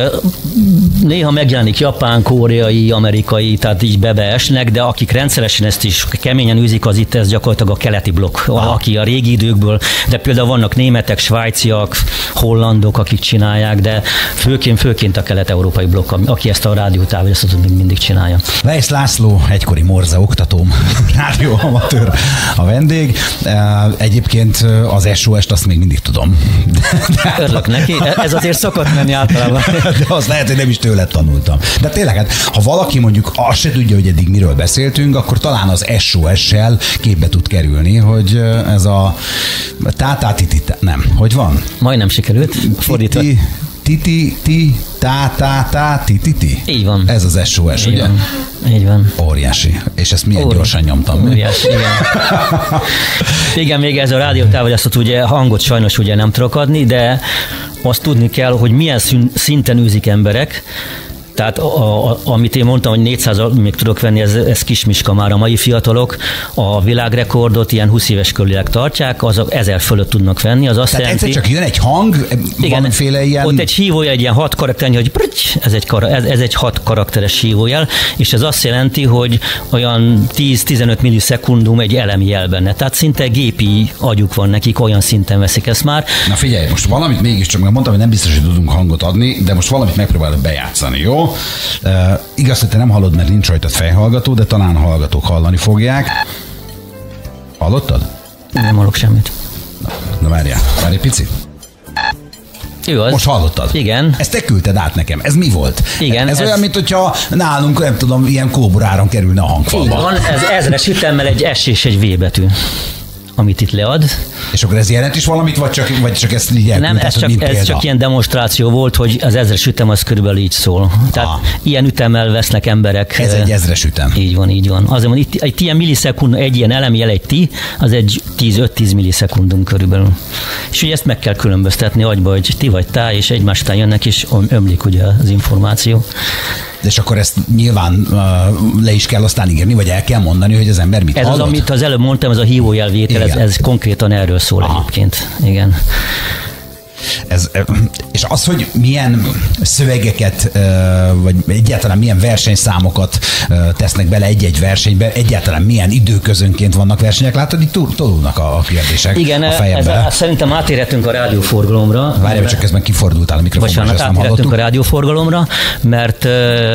Speaker 3: Néha megjelenik japán, koreai, amerikai, tehát így bebeesnek, de akik rendszeresen ezt is keményen űzik, az itt ez gyakorlatilag a keleti blokk, ah. aki a régi időkből, de például vannak németek, svájciak, hollandok, akik csinálják, de főként, főként a kelet-európai blokk, aki ezt a rádiótávirászatot még mindig csinálja.
Speaker 2: Weisz László, egykori morze oktatóm, rádióamatőr a vendég. Egyébként az es o est azt még mindig tudom.
Speaker 3: De, Örülök neki, ez azért szokott menni általában.
Speaker 2: De az lehet, hogy nem is tőled tanultam. De tényleg, hát, ha valaki mondjuk azt se tudja, hogy eddig miről beszéltünk, akkor talán az es o es-sel képbe tud kerülni, hogy ez a tá-tá-ti-ti, nem, hogy van?
Speaker 3: Majdnem sikerült, fordítva.
Speaker 2: Titi, ti, tá, tá, tá, ti, ti, ti.
Speaker 3: Így van.
Speaker 2: Ez az es o es,
Speaker 3: Így
Speaker 2: ugye?
Speaker 3: Van. Így van.
Speaker 2: Óriási. És ezt milyen Óriási. gyorsan nyomtam.
Speaker 3: Óriási, igen. Igen, még ez a rádiótávirászatot ugye hangot sajnos ugye nem tudok adni, de azt tudni kell, hogy milyen szinten űzik emberek. Tehát a, a, amit én mondtam, hogy négyszáz még tudok venni, ez, ez kismiska már a mai fiatalok. A világrekordot ilyen húsz éves körüliek tartják, azok ezer fölött tudnak venni. Az azt
Speaker 2: Tehát
Speaker 3: jelenti,
Speaker 2: egyszer csak jön egy hang, igen, valamiféle ilyen...
Speaker 3: Ott egy hívójel, egy ilyen hat karakter, hogy ez egy, ez, ez egy hat karakteres hívójel, és ez azt jelenti, hogy olyan tíz-tizenöt millisekundum egy elemi jel benne. Tehát szinte gépi agyuk van nekik, olyan szinten veszik ezt már.
Speaker 2: Na figyelj, most valamit mégiscsak, mondtam, hogy nem biztos, hogy tudunk hangot adni, de most valamit megpróbálok bejátszani, jó? Uh, igaz, hogy te nem hallod, mert nincs rajtad fejhallgató, de talán a hallgatók hallani fogják. Hallottad?
Speaker 3: Nem hallok semmit.
Speaker 2: Na, na várjál, várj egy picit.
Speaker 3: Jó az.
Speaker 2: Most hallottad?
Speaker 3: Igen.
Speaker 2: Ezt te küldted át nekem. Ez mi volt?
Speaker 3: Igen.
Speaker 2: Ez, ez olyan, mint hogyha nálunk, nem tudom, ilyen kóboráron kerülne a hangfalba.
Speaker 3: Így van, ez ezres ütemmel egy S és egy V betű, amit itt lead.
Speaker 2: És akkor ez jelent is valamit, vagy csak, vagy csak ezt így elküldted?
Speaker 3: Nem, ez, csak, ez csak ilyen demonstráció volt, hogy az ezres ütem az körülbelül így szól. Tehát ah. ilyen ütemmel vesznek emberek.
Speaker 2: Ez egy ezres ütem.
Speaker 3: Így van, így van. Azért van, itt egy ilyen millisekund, egy ilyen elemjel, egy ti, az egy tíz-öt-tíz millisekundum körülbelül. És ugye ezt meg kell különböztetni agyba, hogy ti vagy tá, és egymás után jönnek, és ömlik ugye az információ.
Speaker 2: És akkor ezt nyilván uh, le is kell aztán írni, vagy el kell mondani, hogy az ember mit
Speaker 3: ez
Speaker 2: hallott?
Speaker 3: Ez az, amit az előbb mondtam, ez a hívójelvétel, ez, ez konkrétan erről szól Aha. egyébként. Igen.
Speaker 2: Ez, és az, hogy milyen szövegeket, vagy egyáltalán milyen versenyszámokat tesznek bele egy-egy versenybe, egyáltalán milyen időközönként vannak versenyek, látod, itt tolulnak a kérdések
Speaker 3: Igen,
Speaker 2: a fejembe.
Speaker 3: Igen, szerintem átérhetünk a rádióforgalomra.
Speaker 2: Várjál, csak közben kifordultál a mikrofonba, és ezt nem hallottuk.
Speaker 3: a rádióforgalomra, mert uh,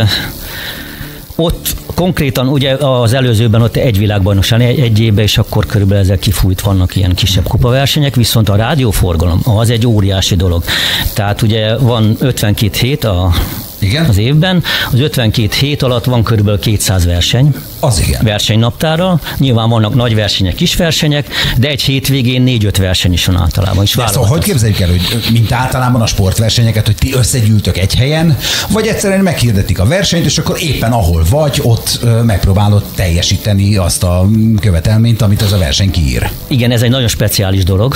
Speaker 3: ott konkrétan ugye az előzőben ott egy világbajnokság egy, egy évben, és akkor körülbelül ezzel kifújt, vannak ilyen kisebb kupaversenyek, viszont a rádióforgalom az egy óriási dolog. Tehát ugye van ötvenkét hét a
Speaker 2: Igen?
Speaker 3: Az évben. Az ötvenkét hét alatt van körülbelül kétszáz verseny.
Speaker 2: Az igen.
Speaker 3: Versenynaptárral. Nyilván vannak nagy versenyek, kis versenyek, de egy hétvégén négy-öt verseny is van általában. És
Speaker 2: szóval hogy képzeljük el, hogy mint általában a sportversenyeket, hogy ti összegyűltök egy helyen, vagy egyszerűen meghirdetik a versenyt, és akkor éppen ahol vagy, ott megpróbálod teljesíteni azt a követelményt, amit az a verseny kiír.
Speaker 3: Igen, ez egy nagyon speciális dolog.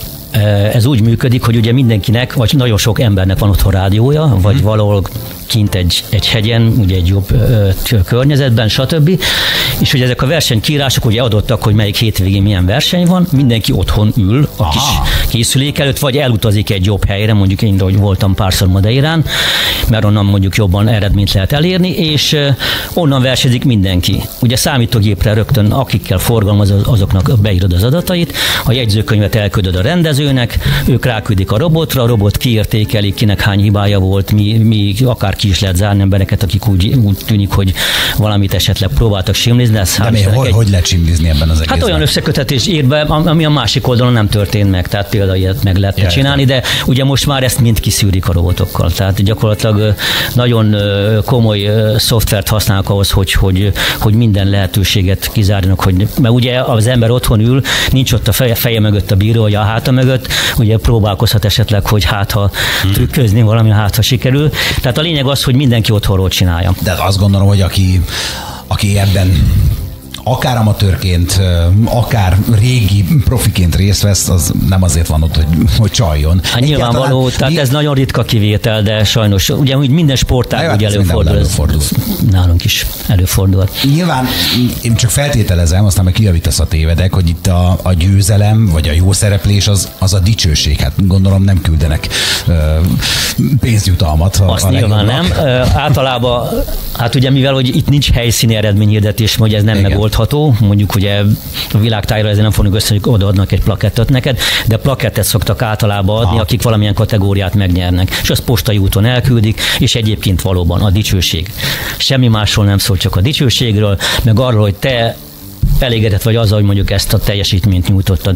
Speaker 3: Ez úgy működik, hogy ugye mindenkinek, vagy nagyon sok embernek van otthon rádiója, vagy hmm. valahol kint egy, egy hegyen, ugye egy jobb ö, környezetben, stb. És hogy ezek a versenykírások ugye adottak, hogy melyik hétvégén milyen verseny van, mindenki otthon ül a Aha. kis készülék előtt, vagy elutazik egy jobb helyre, mondjuk én, ahogy voltam párszor Madeirán, mert onnan mondjuk jobban eredményt lehet elérni, és ö, onnan versezik mindenki. Ugye számítógépre rögtön, akikkel forgalmaz, azoknak beírod az adatait, a jegyzőkönyvet elküldöd a rendezőnek, ők ráküldik a robotra, a robot kiértékeli, kinek hány hibája volt, mi, mi akár ki is lehet zárni embereket, akik úgy, úgy tűnik, hogy valamit esetleg próbáltak simlizni. De,
Speaker 2: de miért, hogy, egy... hogy lehet simlizni ebben az egészben?
Speaker 3: Hát olyan összekötetés ír be, ami a másik oldalon nem történt meg, tehát például ilyet meg lehetne csinálni, de ugye most már ezt mind kiszűrik a robotokkal. Tehát gyakorlatilag nagyon komoly szoftvert használnak ahhoz, hogy, hogy, hogy minden lehetőséget kizárjanak, hogy, mert ugye az ember otthon ül, nincs ott a feje, feje mögött a bíró, vagy a háta mögött, ugye próbálkozhat esetleg, hogy hát ha hmm. trükközni valami, hát ha sikerül. Tehát a lényeg az, hogy mindenki otthonról csinálja.
Speaker 2: De azt gondolom, hogy aki, aki ebben akár amatőrként, akár régi profiként részt vesz, az nem azért van ott, hogy, hogy csaljon.
Speaker 3: Hát nyilvánvaló, tehát mi... ez nagyon ritka kivétel, de sajnos, ugye úgy minden sportág ugye előfordul, előfordul. Ez nálunk is előfordul.
Speaker 2: Nyilván én csak feltételezem, aztán meg kijavítasz a tévedek, hogy itt a, a győzelem, vagy a jó szereplés az, az a dicsőség. Hát gondolom nem küldenek uh, pénzjutalmat.
Speaker 3: Azt nyilván nem. Uh, általában, hát ugye mivel, hogy itt nincs helyszíni eredményhirdetés, hogy ez nem Igen. megold mondjuk ugye a világtájra ezért nem fogunk össze, hogy odaadnak egy plakettet neked, de plakettet szoktak általában adni, ha. akik valamilyen kategóriát megnyernek. És azt postai úton elküldik, és egyébként valóban a dicsőség. Semmi másról nem szól, csak a dicsőségről, meg arról, hogy te elégedett vagy azzal, hogy mondjuk ezt a teljesítményt nyújtottad.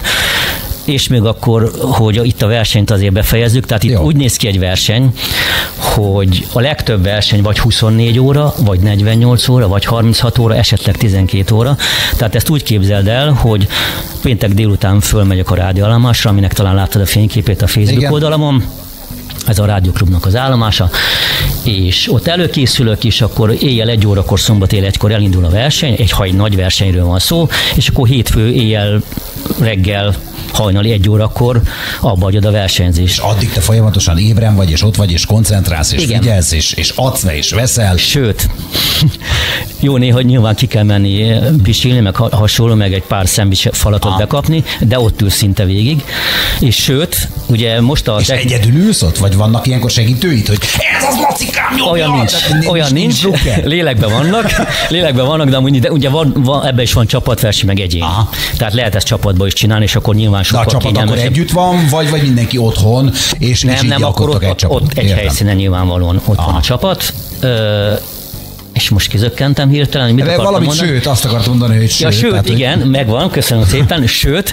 Speaker 3: És még akkor, hogy itt a versenyt azért befejezzük, tehát itt Jó. úgy néz ki egy verseny, hogy a legtöbb verseny vagy huszonnégy óra, vagy negyvennyolc óra, vagy harminchat óra, esetleg tizenkét óra. Tehát ezt úgy képzeld el, hogy péntek délután fölmegyek a rádióállomásra, aminek talán láttad a fényképét a Facebook Igen. oldalamon. Ez a rádióklubnak az állomása, és ott előkészülök is, akkor éjjel egy órakor, szombat éjjel egykor elindul a verseny, egy, ha egy nagy versenyről van szó, és akkor hétfő éjjel, reggel, hajnali egy órakor abba hagyod a versenyzést. És
Speaker 2: addig te folyamatosan ébren vagy, és ott vagy, és koncentrálsz, és Igen. figyelsz, és, és adsz, és veszel.
Speaker 3: Sőt, jó, néha nyilván ki kell menni pisilni, meg hasonló, meg egy pár szendvics falatot ah. bekapni, de ott ül szinte végig. És sőt, ugye most a...
Speaker 2: És te... egyedül ülsz ott, vagy vannak ilyenkor segítőid, hogy ez az Lacikám jó!
Speaker 3: Olyan nincs, nincs, olyan nincs. nincs. Lélekben vannak, lélekben vannak, de ugye, ugye van, van, ebben is van csapatverseny, meg egyén. Aha. Tehát lehet ezt csapatba is csinálni, és akkor nyilván sokkal
Speaker 2: kényelmesebb. De a csapat akkor együtt van, vagy, vagy mindenki otthon, és,
Speaker 3: nem,
Speaker 2: és így
Speaker 3: nem, akkor ott,
Speaker 2: egy
Speaker 3: ott, ott egy helyszínen nyilvánvalóan ott Aha. van a csapat. Ö, és most kizökkentem hirtelen, hogy mit akartam
Speaker 2: Valamit
Speaker 3: mondani.
Speaker 2: Sőt, azt akartam mondani, hogy sőt.
Speaker 3: Ja, sőt, tehát, igen, hogy... megvan, köszönöm szépen. Sőt,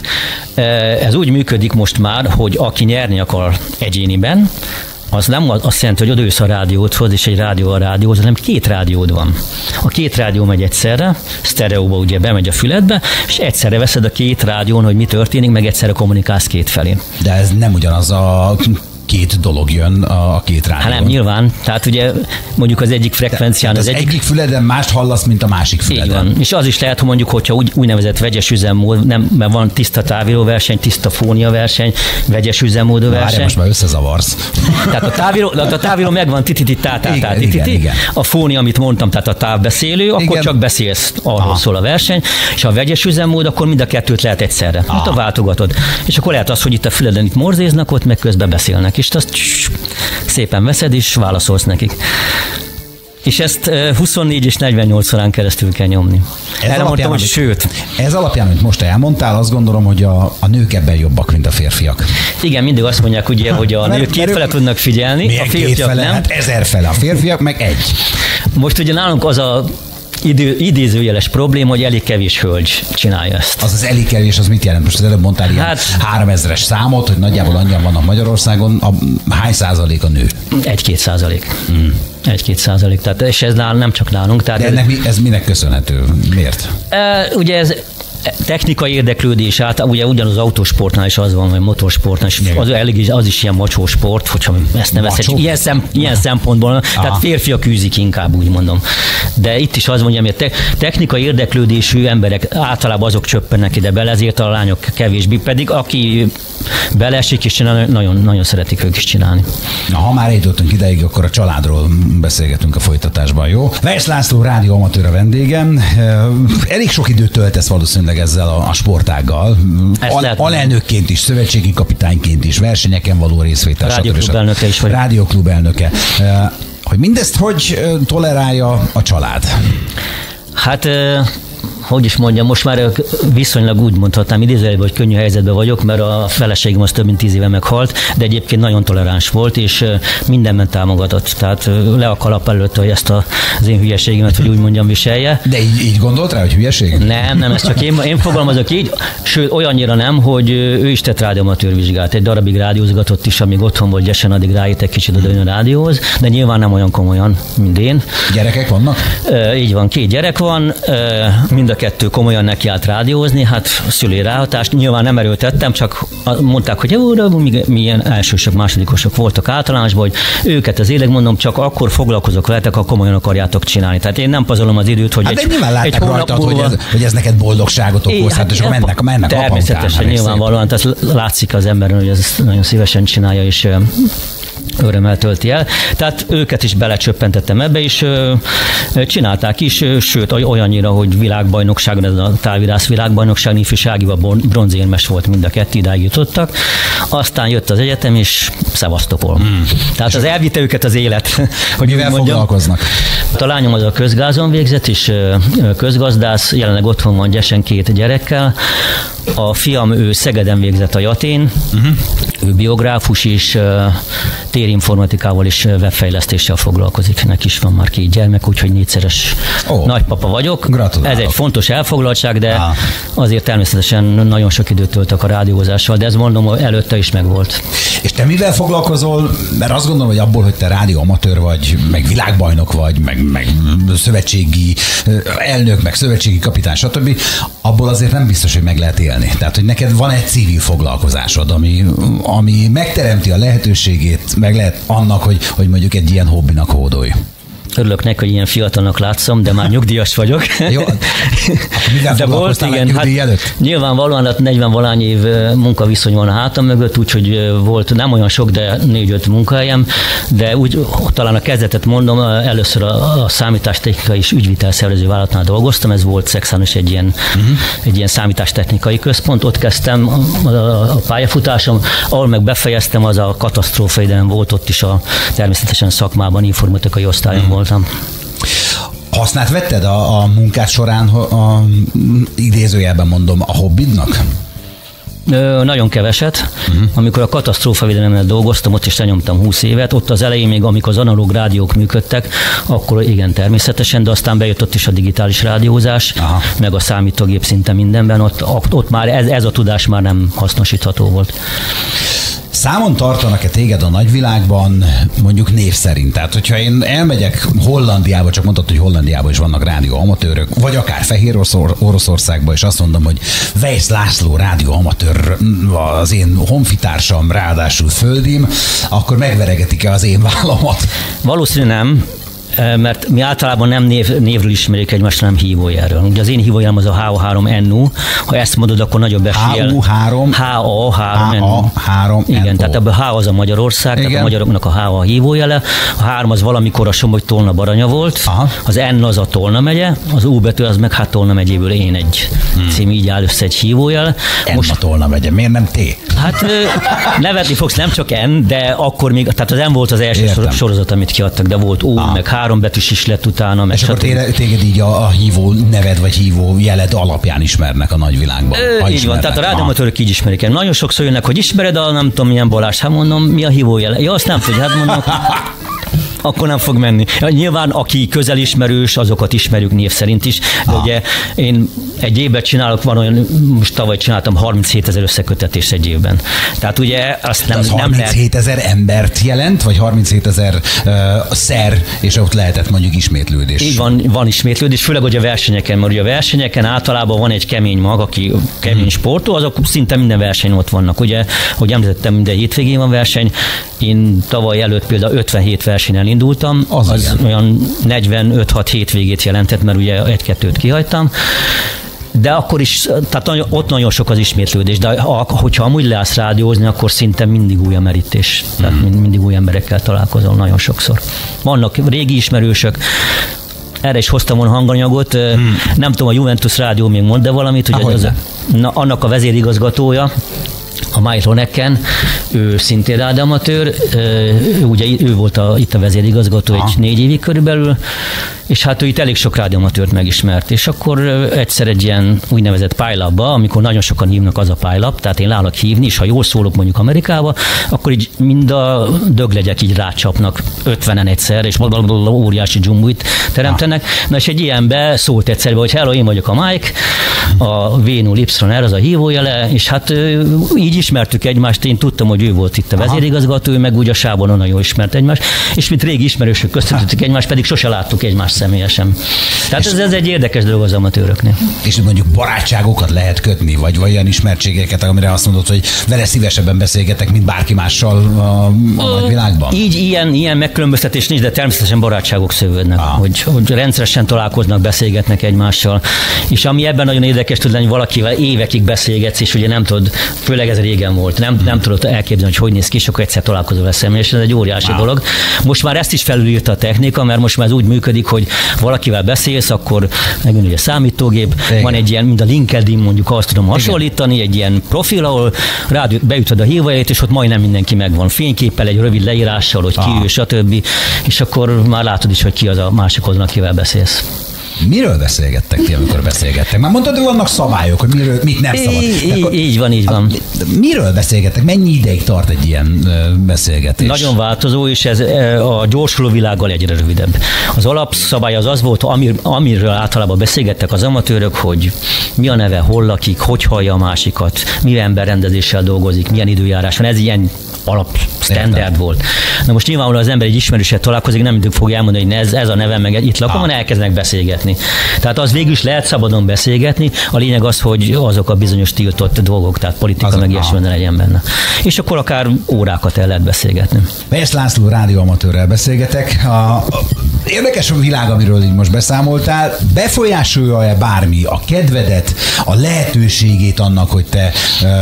Speaker 3: ez úgy működik most már, hogy aki nyerni akar egyéniben, az nem azt jelenti, hogy odajössz a rádiódhoz, és egy rádió a rádióhoz, hanem két rádiód van. A két rádió megy egyszerre, sztereóba ugye bemegy a füledbe, és egyszerre veszed a két rádión, hogy mi történik, meg egyszerre kommunikálsz két felé.
Speaker 2: De ez nem ugyanaz a két dolog jön a két rádión.
Speaker 3: Hát nem, nyilván. Tehát ugye mondjuk az egyik frekvencián...
Speaker 2: Az, az egyik... egyik füleden mást hallasz, mint a másik füleden.
Speaker 3: Így van. És az is lehet, hogy mondjuk, hogyha úgy, úgynevezett vegyes üzemmód, nem, mert van tiszta távíró verseny, tiszta fónia verseny, vegyes üzemmódú verseny. Várjál,
Speaker 2: most már összezavarsz.
Speaker 3: Tehát a távíró, a távíró megvan tititi tátátá tititi. A fónia, amit mondtam, tehát a távbeszélő, akkor igen. csak beszélsz, arról Aha. szól a verseny, és a vegyes üzemmód, akkor mind a kettőt lehet egyszerre. Itt a váltogatod. És akkor lehet az, hogy itt a füleden itt morzéznak, ott meg közben beszélnek. És azt szépen veszed, és válaszolsz nekik. És ezt huszonnégy és negyvennyolc órán keresztül kell nyomni. Ez Erre mondtam, hogy sőt.
Speaker 2: Ez alapján, amit most elmondtál, azt gondolom, hogy a, a nők ebben jobbak, mint a férfiak.
Speaker 3: Igen, mindig azt mondják, ugye, hogy a nők két fele tudnak figyelni, a férfiak
Speaker 2: fele?
Speaker 3: nem.
Speaker 2: Hát ezer fele, a férfiak meg egy.
Speaker 3: Most ugye nálunk az a idő, idézőjeles probléma, hogy elég kevés hölgy csinálja ezt.
Speaker 2: Az az elég kevés, az mit jelent? Most az előbb mondtál ilyen hát, háromezres számot, hogy nagyjából annyian vannak Magyarországon. A, hány százalék a nő?
Speaker 3: Egy-két százalék. Hmm. Egy-két százalék. Tehát, és ez nál, nem csak nálunk. Tehát
Speaker 2: de ennek mi, ez minek köszönhető? Miért?
Speaker 3: E, ugye ez technikai érdeklődés át, ugye ugyanaz autósportnál is az van, vagy motorsportnál is, az, elég, az is ilyen macsó sport, hogyha ezt nevezhetjük. Ilyen, szem, ilyen szempontból, aha. Tehát férfiak űzik inkább, úgy mondom. De itt is az mondja, hogy te, technikai érdeklődésű emberek általában azok csöppennek ide bele, ezért a lányok kevésbé, pedig aki beleesik és csinál, nagyon, nagyon szeretik ők is csinálni.
Speaker 2: Na, ha már eljutottunk ideig, akkor a családról beszélgetünk a folytatásban, jó? Weisz László rádió amatőr a vendégem. Elég sok időt töltesz valószínűleg ezzel a, a sportággal. Al, alelnökként is, szövetségi kapitányként is, versenyeken való részvétel.
Speaker 3: Rádióklub elnöke is vagy.
Speaker 2: Rádióklub elnöke. Hogy mindezt hogy tolerálja a család?
Speaker 3: Hát... hogy is mondjam, most már viszonylag úgy mondhatnám idézőjelben, hogy könnyű helyzetben vagyok, mert a feleségem az több mint tíz éve meghalt, de egyébként nagyon toleráns volt, és mindenben támogatott. Tehát le a kalap előtt, hogy ezt az én hülyeségemet, hogy úgy mondjam, viselje.
Speaker 2: De így, így gondolt rá, hogy hülyeség?
Speaker 3: Nem, nem, ez csak én, én fogalmazok így, sőt, olyannyira nem, hogy ő is tett rádióamatőr vizsgát. Egy darabig rádiózgatott is, amíg otthon volt gyesen, addig rájött egy kicsit oda a rádióhoz, de nyilván nem olyan komolyan, mint én.
Speaker 2: Gyerekek vannak?
Speaker 3: E, így van, két gyerek van, e, mind a kettő komolyan nekiállt rádiózni, hát szülői ráhatást nyilván nem erőltettem, csak mondták, hogy jó, de milyen elsősök, másodikosok voltak általánosban, hogy őket az éleg mondom, csak akkor foglalkozok veletek, ha komolyan akarjátok csinálni. Tehát én nem pazarolom az időt, hogy
Speaker 2: hát
Speaker 3: egy,
Speaker 2: nyilván látták
Speaker 3: egy
Speaker 2: rajtad, hogy ez, hogy ez neked boldogságot okoz, hát, és akkor mennek, mennek
Speaker 3: természetesen, nyilvánvalóan, tehát látszik az emberen, hogy ez nagyon szívesen csinálja, és örömmel tölti el. Tehát őket is belecsöppentettem ebbe, és csinálták is, sőt olyannyira, hogy világbajnokságon, ez a távírás világbajnokság, ifjúságival bronzérmes volt mind a kettő, idáig jutottak. Aztán jött az egyetem, és Szevasztopol. Hmm. Tehát az elvitte őket az élet.
Speaker 2: Hogy mivel foglalkoznak?
Speaker 3: A lányom az a közgázon végzett, és közgazdász, jelenleg otthon van gyesen két gyerekkel. A fiam, ő Szegeden végzett a Jatén, uh-huh. ő biográfus is, térinformatikával és webfejlesztéssel foglalkozik. Neki is van már két gyermek, úgyhogy négyszeres oh. nagypapa vagyok.
Speaker 2: Gratulálok.
Speaker 3: Ez egy fontos elfoglaltság, de
Speaker 2: ah.
Speaker 3: azért természetesen nagyon sok időt töltök a rádiózással, de ez mondom, előtte is megvolt.
Speaker 2: És te mivel foglalkozol? Mert azt gondolom, hogy abból, hogy te rádióamatőr vagy, meg világbajnok vagy, meg, meg szövetségi elnök, meg szövetségi kapitány, stb., abból azért nem biztos, hogy meg lehet élni. Tehát, hogy neked van egy civil foglalkozásod, ami, ami megteremti a lehetőségét, meg lehet annak, hogy, hogy mondjuk egy ilyen hobbinak hódolj.
Speaker 3: Örülök neki, hogy ilyen fiatalnak látszom, de már nyugdíjas vagyok.
Speaker 2: Jó, akkor mivel de volt, igen, nyugdíj előtt?
Speaker 3: Hát nyilvánvalóan hát negyven-valány év munkaviszony van a hátam mögött, úgyhogy volt nem olyan sok, de négy-öt munkahelyem, de úgy talán a kezdetet mondom, először a, a számítástechnikai és ügyvitelszervező vállalatnál dolgoztam, ez volt Szexán is egy ilyen, uh-huh. egy ilyen számítástechnikai központ, ott kezdtem a, a, a pályafutásom, ahol meg befejeztem, az a katasztrófavédelem volt, ott is a természetesen szakmában informatikai osztályon uh-huh. volt.
Speaker 2: Hasznát vetted a, a munkás során, a, a, idézőjelben mondom, a hobbidnak?
Speaker 3: Ö, nagyon keveset. Uh-huh. Amikor a katasztrófavédelemben dolgoztam, ott is lenyomtam húsz évet, ott az elején még, amikor az analóg rádiók működtek, akkor igen, természetesen, de aztán bejött ott is a digitális rádiózás, aha. meg a számítógép szinte mindenben, ott, ott már ez, ez a tudás már nem hasznosítható volt.
Speaker 2: Számon tartanak-e téged a nagyvilágban mondjuk név szerint? Tehát, hogyha én elmegyek Hollandiába, csak mondtad, hogy Hollandiában is vannak rádióamatőrök, vagy akár Fehér Oroszországban, és azt mondom, hogy Weisz László rádióamatőr az én honfitársam, ráadásul földim, akkor megveregetik-e az én vállamat?
Speaker 3: Valószínűleg nem. Mert mi általában nem név, névről ismerik egymást, hanem hívójelről. Ugye az én hívójelem az a há o három en u, ha ezt mondod, akkor nagyobb eséllyel.
Speaker 2: há o három
Speaker 3: há o három en u. Igen, tehát ebből H az a Magyarország, igen. Tehát a magyaroknak a H a hívójele, a három az valamikor a Somogy-Tolna Baranya volt, aha. Az N az a Tolna megye, az U betű az meg hát Tolna megyéből én egy hmm. cím, így áll össze egy hívójel.
Speaker 2: N most a Tolna megye, miért nem T?
Speaker 3: Hát nevetni fogsz, nem csak N, de akkor még, tehát az N volt az első értem. Sorozat, amit kiadtak, de volt U, aha. meg három betűs is lett utána.
Speaker 2: És akkor téged, téged így a, a hívó neved, vagy hívó jeled alapján ismernek a nagyvilágban.
Speaker 3: Ö, így van, tehát a rádióamatőrök így ismerik. Nagyon sokszor jönnek, hogy ismered a nem tudom milyen Balázs, hát mondom, mi a hívó jele? Ja, azt nem tudja, hát mondom. akkor nem fog menni. Nyilván, aki közelismerős, azokat ismerjük név szerint is, de ah. ugye én egy évben csinálok, van olyan, most tavaly csináltam harminchét ezer összekötetés egy évben. Tehát ugye azt nem,
Speaker 2: az
Speaker 3: nem
Speaker 2: harminchét ezer
Speaker 3: lehet...
Speaker 2: embert jelent, vagy harminchét ezer uh, szer, és ott lehetett mondjuk ismétlődés.
Speaker 3: Így van, van ismétlődés, főleg hogy a versenyeken, mert ugye a versenyeken általában van egy kemény mag, aki kemény hmm. sportoló, azok szinte minden versenyen ott vannak. Ugye, hogy említettem, minden hétvégén van verseny. Én tavaly előtt például ötvenhét versenyen indultam, az, az olyan negyvenöt hat hétvégét jelentett, mert ugye egy-kettőt kihagytam. De akkor is, tehát ott nagyon sok az ismétlődés, de hogyha amúgy leállsz rádiózni, akkor szinte mindig új a merítés. Tehát hmm. mindig új emberekkel találkozol nagyon sokszor. Vannak régi ismerősök, erre is hoztam volna hanganyagot, hmm. nem tudom, a Juventus Rádió még mond, de valamit, hogy az, na, annak a vezérigazgatója, a Mike Lonecken, ő szintén rádióamatőr, ő, ugye ő volt a, itt a vezérigazgató egy négy évig körülbelül, és hát ő itt elég sok rádióamatőrt megismert, és akkor egyszer egy ilyen úgynevezett pálylapba, amikor nagyon sokan hívnak, az a pálylap, tehát én lálak hívni, és ha jól szólok mondjuk Amerikába, akkor így mind a döglegyek így rácsapnak ötvenen egyszer, és óriási dzsumbújt teremtenek. Na és egy ilyenbe szólt egyszer, hogy hello, én vagyok a Mike, a vé null Y R, az a hívójele, és hát így ismertük egymást, én tudtam, hogy ő volt itt a vezérigazgató, ő meg úgy a Sábonon nagyon jól ismert egymást, és mint régi ismerősök közöttük egymást, pedig sose láttuk egymást személyesen. Tehát ez, ez egy érdekes dolog az amatőröknél.
Speaker 2: És mondjuk barátságokat lehet kötni, vagy, vagy olyan ismertségeket, amire azt mondod, hogy vele szívesebben beszélgetek, mint bárki mással a, a nagyvilágban?
Speaker 3: Így ilyen, ilyen megkülönböztetés nincs, de természetesen barátságok szövődnek, ah. hogy, hogy rendszeresen találkoznak, beszélgetnek egymással. És ami ebben nagyon érdekes tud lenni, valakivel évekig beszélgetsz, és ugye nem tudod, főleg ez régen volt, nem, nem tudod elképzelni, hogy hogy néz ki, és akkor egyszer találkozol vele személyesen, ez egy óriási wow. dolog. Most már ezt is felülírta a technika, mert most már ez úgy működik, hogy valakivel beszélsz, akkor megint ugye számítógép, igen. van egy ilyen, mint a LinkedIn, mondjuk azt tudom hasonlítani, igen. egy ilyen profil, ahol rád beütöd a hívóját, és ott majdnem mindenki megvan. Fényképpel, egy rövid leírással, hogy ki ah. ő, stb. És akkor már látod is, hogy ki az a másik oldalon, akivel beszélsz.
Speaker 2: Miről beszélgettek ti, amikor beszélgettek? Már mondtad, hogy vannak szabályok, hogy miről, mit nem szabad.
Speaker 3: Így, így van, így van.
Speaker 2: Miről beszélgettek? Mennyi ideig tart egy ilyen beszélgetés?
Speaker 3: Nagyon változó, és ez a gyorsuló világgal egyre rövidebb. Az alapszabály az az volt, amir, amiről általában beszélgettek az amatőrök, hogy mi a neve, hol lakik, hogy hallja a másikat, milyen berendezéssel dolgozik, milyen időjárás van. Ez ilyen alap standard volt. Na most nyilvánvalóan az ember egy ismerőssel találkozik, nem mindig fogja elmondani, hogy ez, ez a nevem, meg itt lakom, hanem elkezdenek beszélgetni. Tehát az végül is lehet szabadon beszélgetni, a lényeg az, hogy azok a bizonyos tiltott dolgok, tehát politika azok, meg ilyesmi ne legyen benne. És akkor akár órákat el lehet beszélgetni.
Speaker 2: Bejesz László rádióamatőrrel beszélgetek. A, a érdekes a világ, amiről így most beszámoltál, befolyásolja-e bármi a kedvedet, a lehetőségét annak, hogy te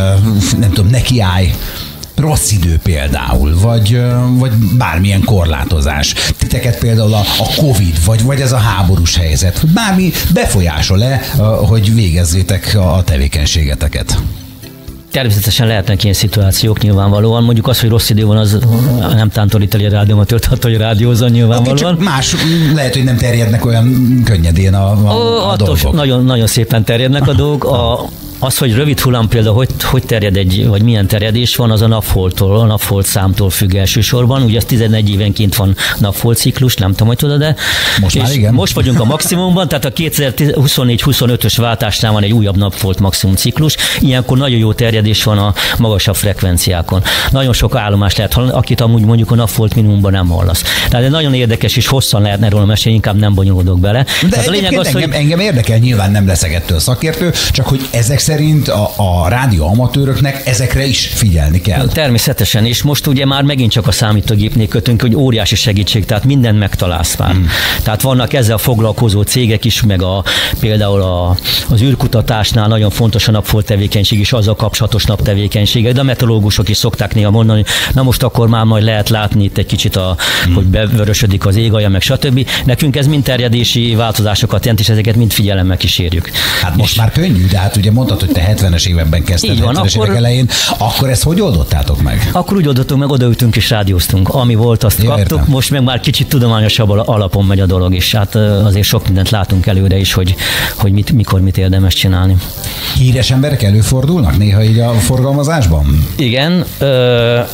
Speaker 2: nem tudom, nekiállj rossz idő például, vagy, vagy bármilyen korlátozás. Titeket például a, a Covid, vagy, vagy ez a háborús helyzet, bármi befolyásol-e, hogy végezzétek a tevékenységeteket?
Speaker 3: Természetesen lehetnek ilyen szituációk nyilvánvalóan. Mondjuk az, hogy rossz idő van, az nem tántorítani a rádióamatőrt, hogy rádiózzon nyilvánvalóan. Okay,
Speaker 2: csak más, lehet, hogy nem terjednek olyan könnyedén a, a, a dolgok.
Speaker 3: Nagyon, nagyon szépen terjednek a dolgok. A, Az, hogy rövid hullám például, hogy, hogy terjed egy, vagy milyen terjedés van, az a napholttól, a napholt számtól függ elsősorban. Ugye az tizenegy évenként van napholt ciklus, nem tudom, hogy tudod, de
Speaker 2: most már igen.
Speaker 3: Most vagyunk a maximumban, tehát a kétezer-huszonnégy huszonötös váltásnál van egy újabb napholt maximum ciklus. Ilyenkor nagyon jó terjedés van a magasabb frekvenciákon. Nagyon sok állomás lehet hallani, akit amúgy mondjuk a napholt minimumban nem hallasz. Tehát ez nagyon érdekes, és hosszan lehetne róla mesélni, inkább nem bonyolódok bele.
Speaker 2: De a lényeg az, engem, hogy... engem érdekel, nyilván nem leszek ettől szakértő, csak hogy ezek szerint a, a rádióamatőröknek ezekre is figyelni kell.
Speaker 3: Természetesen, és most ugye már megint csak a számítógépnél kötünk, hogy óriási segítség, tehát mindent megtalálsz már. Hmm. Tehát vannak ezzel foglalkozó cégek is, meg a, például a, az űrkutatásnál nagyon fontos a napfolt tevékenység is, azzal kapcsolatos naptevékenységek, de a meteorológusok is szokták néha mondani, na most akkor már majd lehet látni itt egy kicsit, a, hmm. hogy bevörösödik az égalja, meg stb. Nekünk ez mind terjedési változásokat jelent, és ezeket mind figyelemmel kísérjük.
Speaker 2: Hát most és már könnyű, de hát ugye mondtad, hogy te hetvenes években kezdted, van, hetvenes akkor, évek elején, akkor ezt hogy oldottátok meg?
Speaker 3: Akkor úgy oldottunk meg, odaültünk és rádióztunk. Ami volt, azt ja, kaptuk, értem. Most meg már kicsit tudományosabb alapon megy a dolog is. Hát azért sok mindent látunk előre is, hogy, hogy mit, mikor mit érdemes csinálni.
Speaker 2: Híres emberek előfordulnak néha így a forgalmazásban?
Speaker 3: Igen, ö-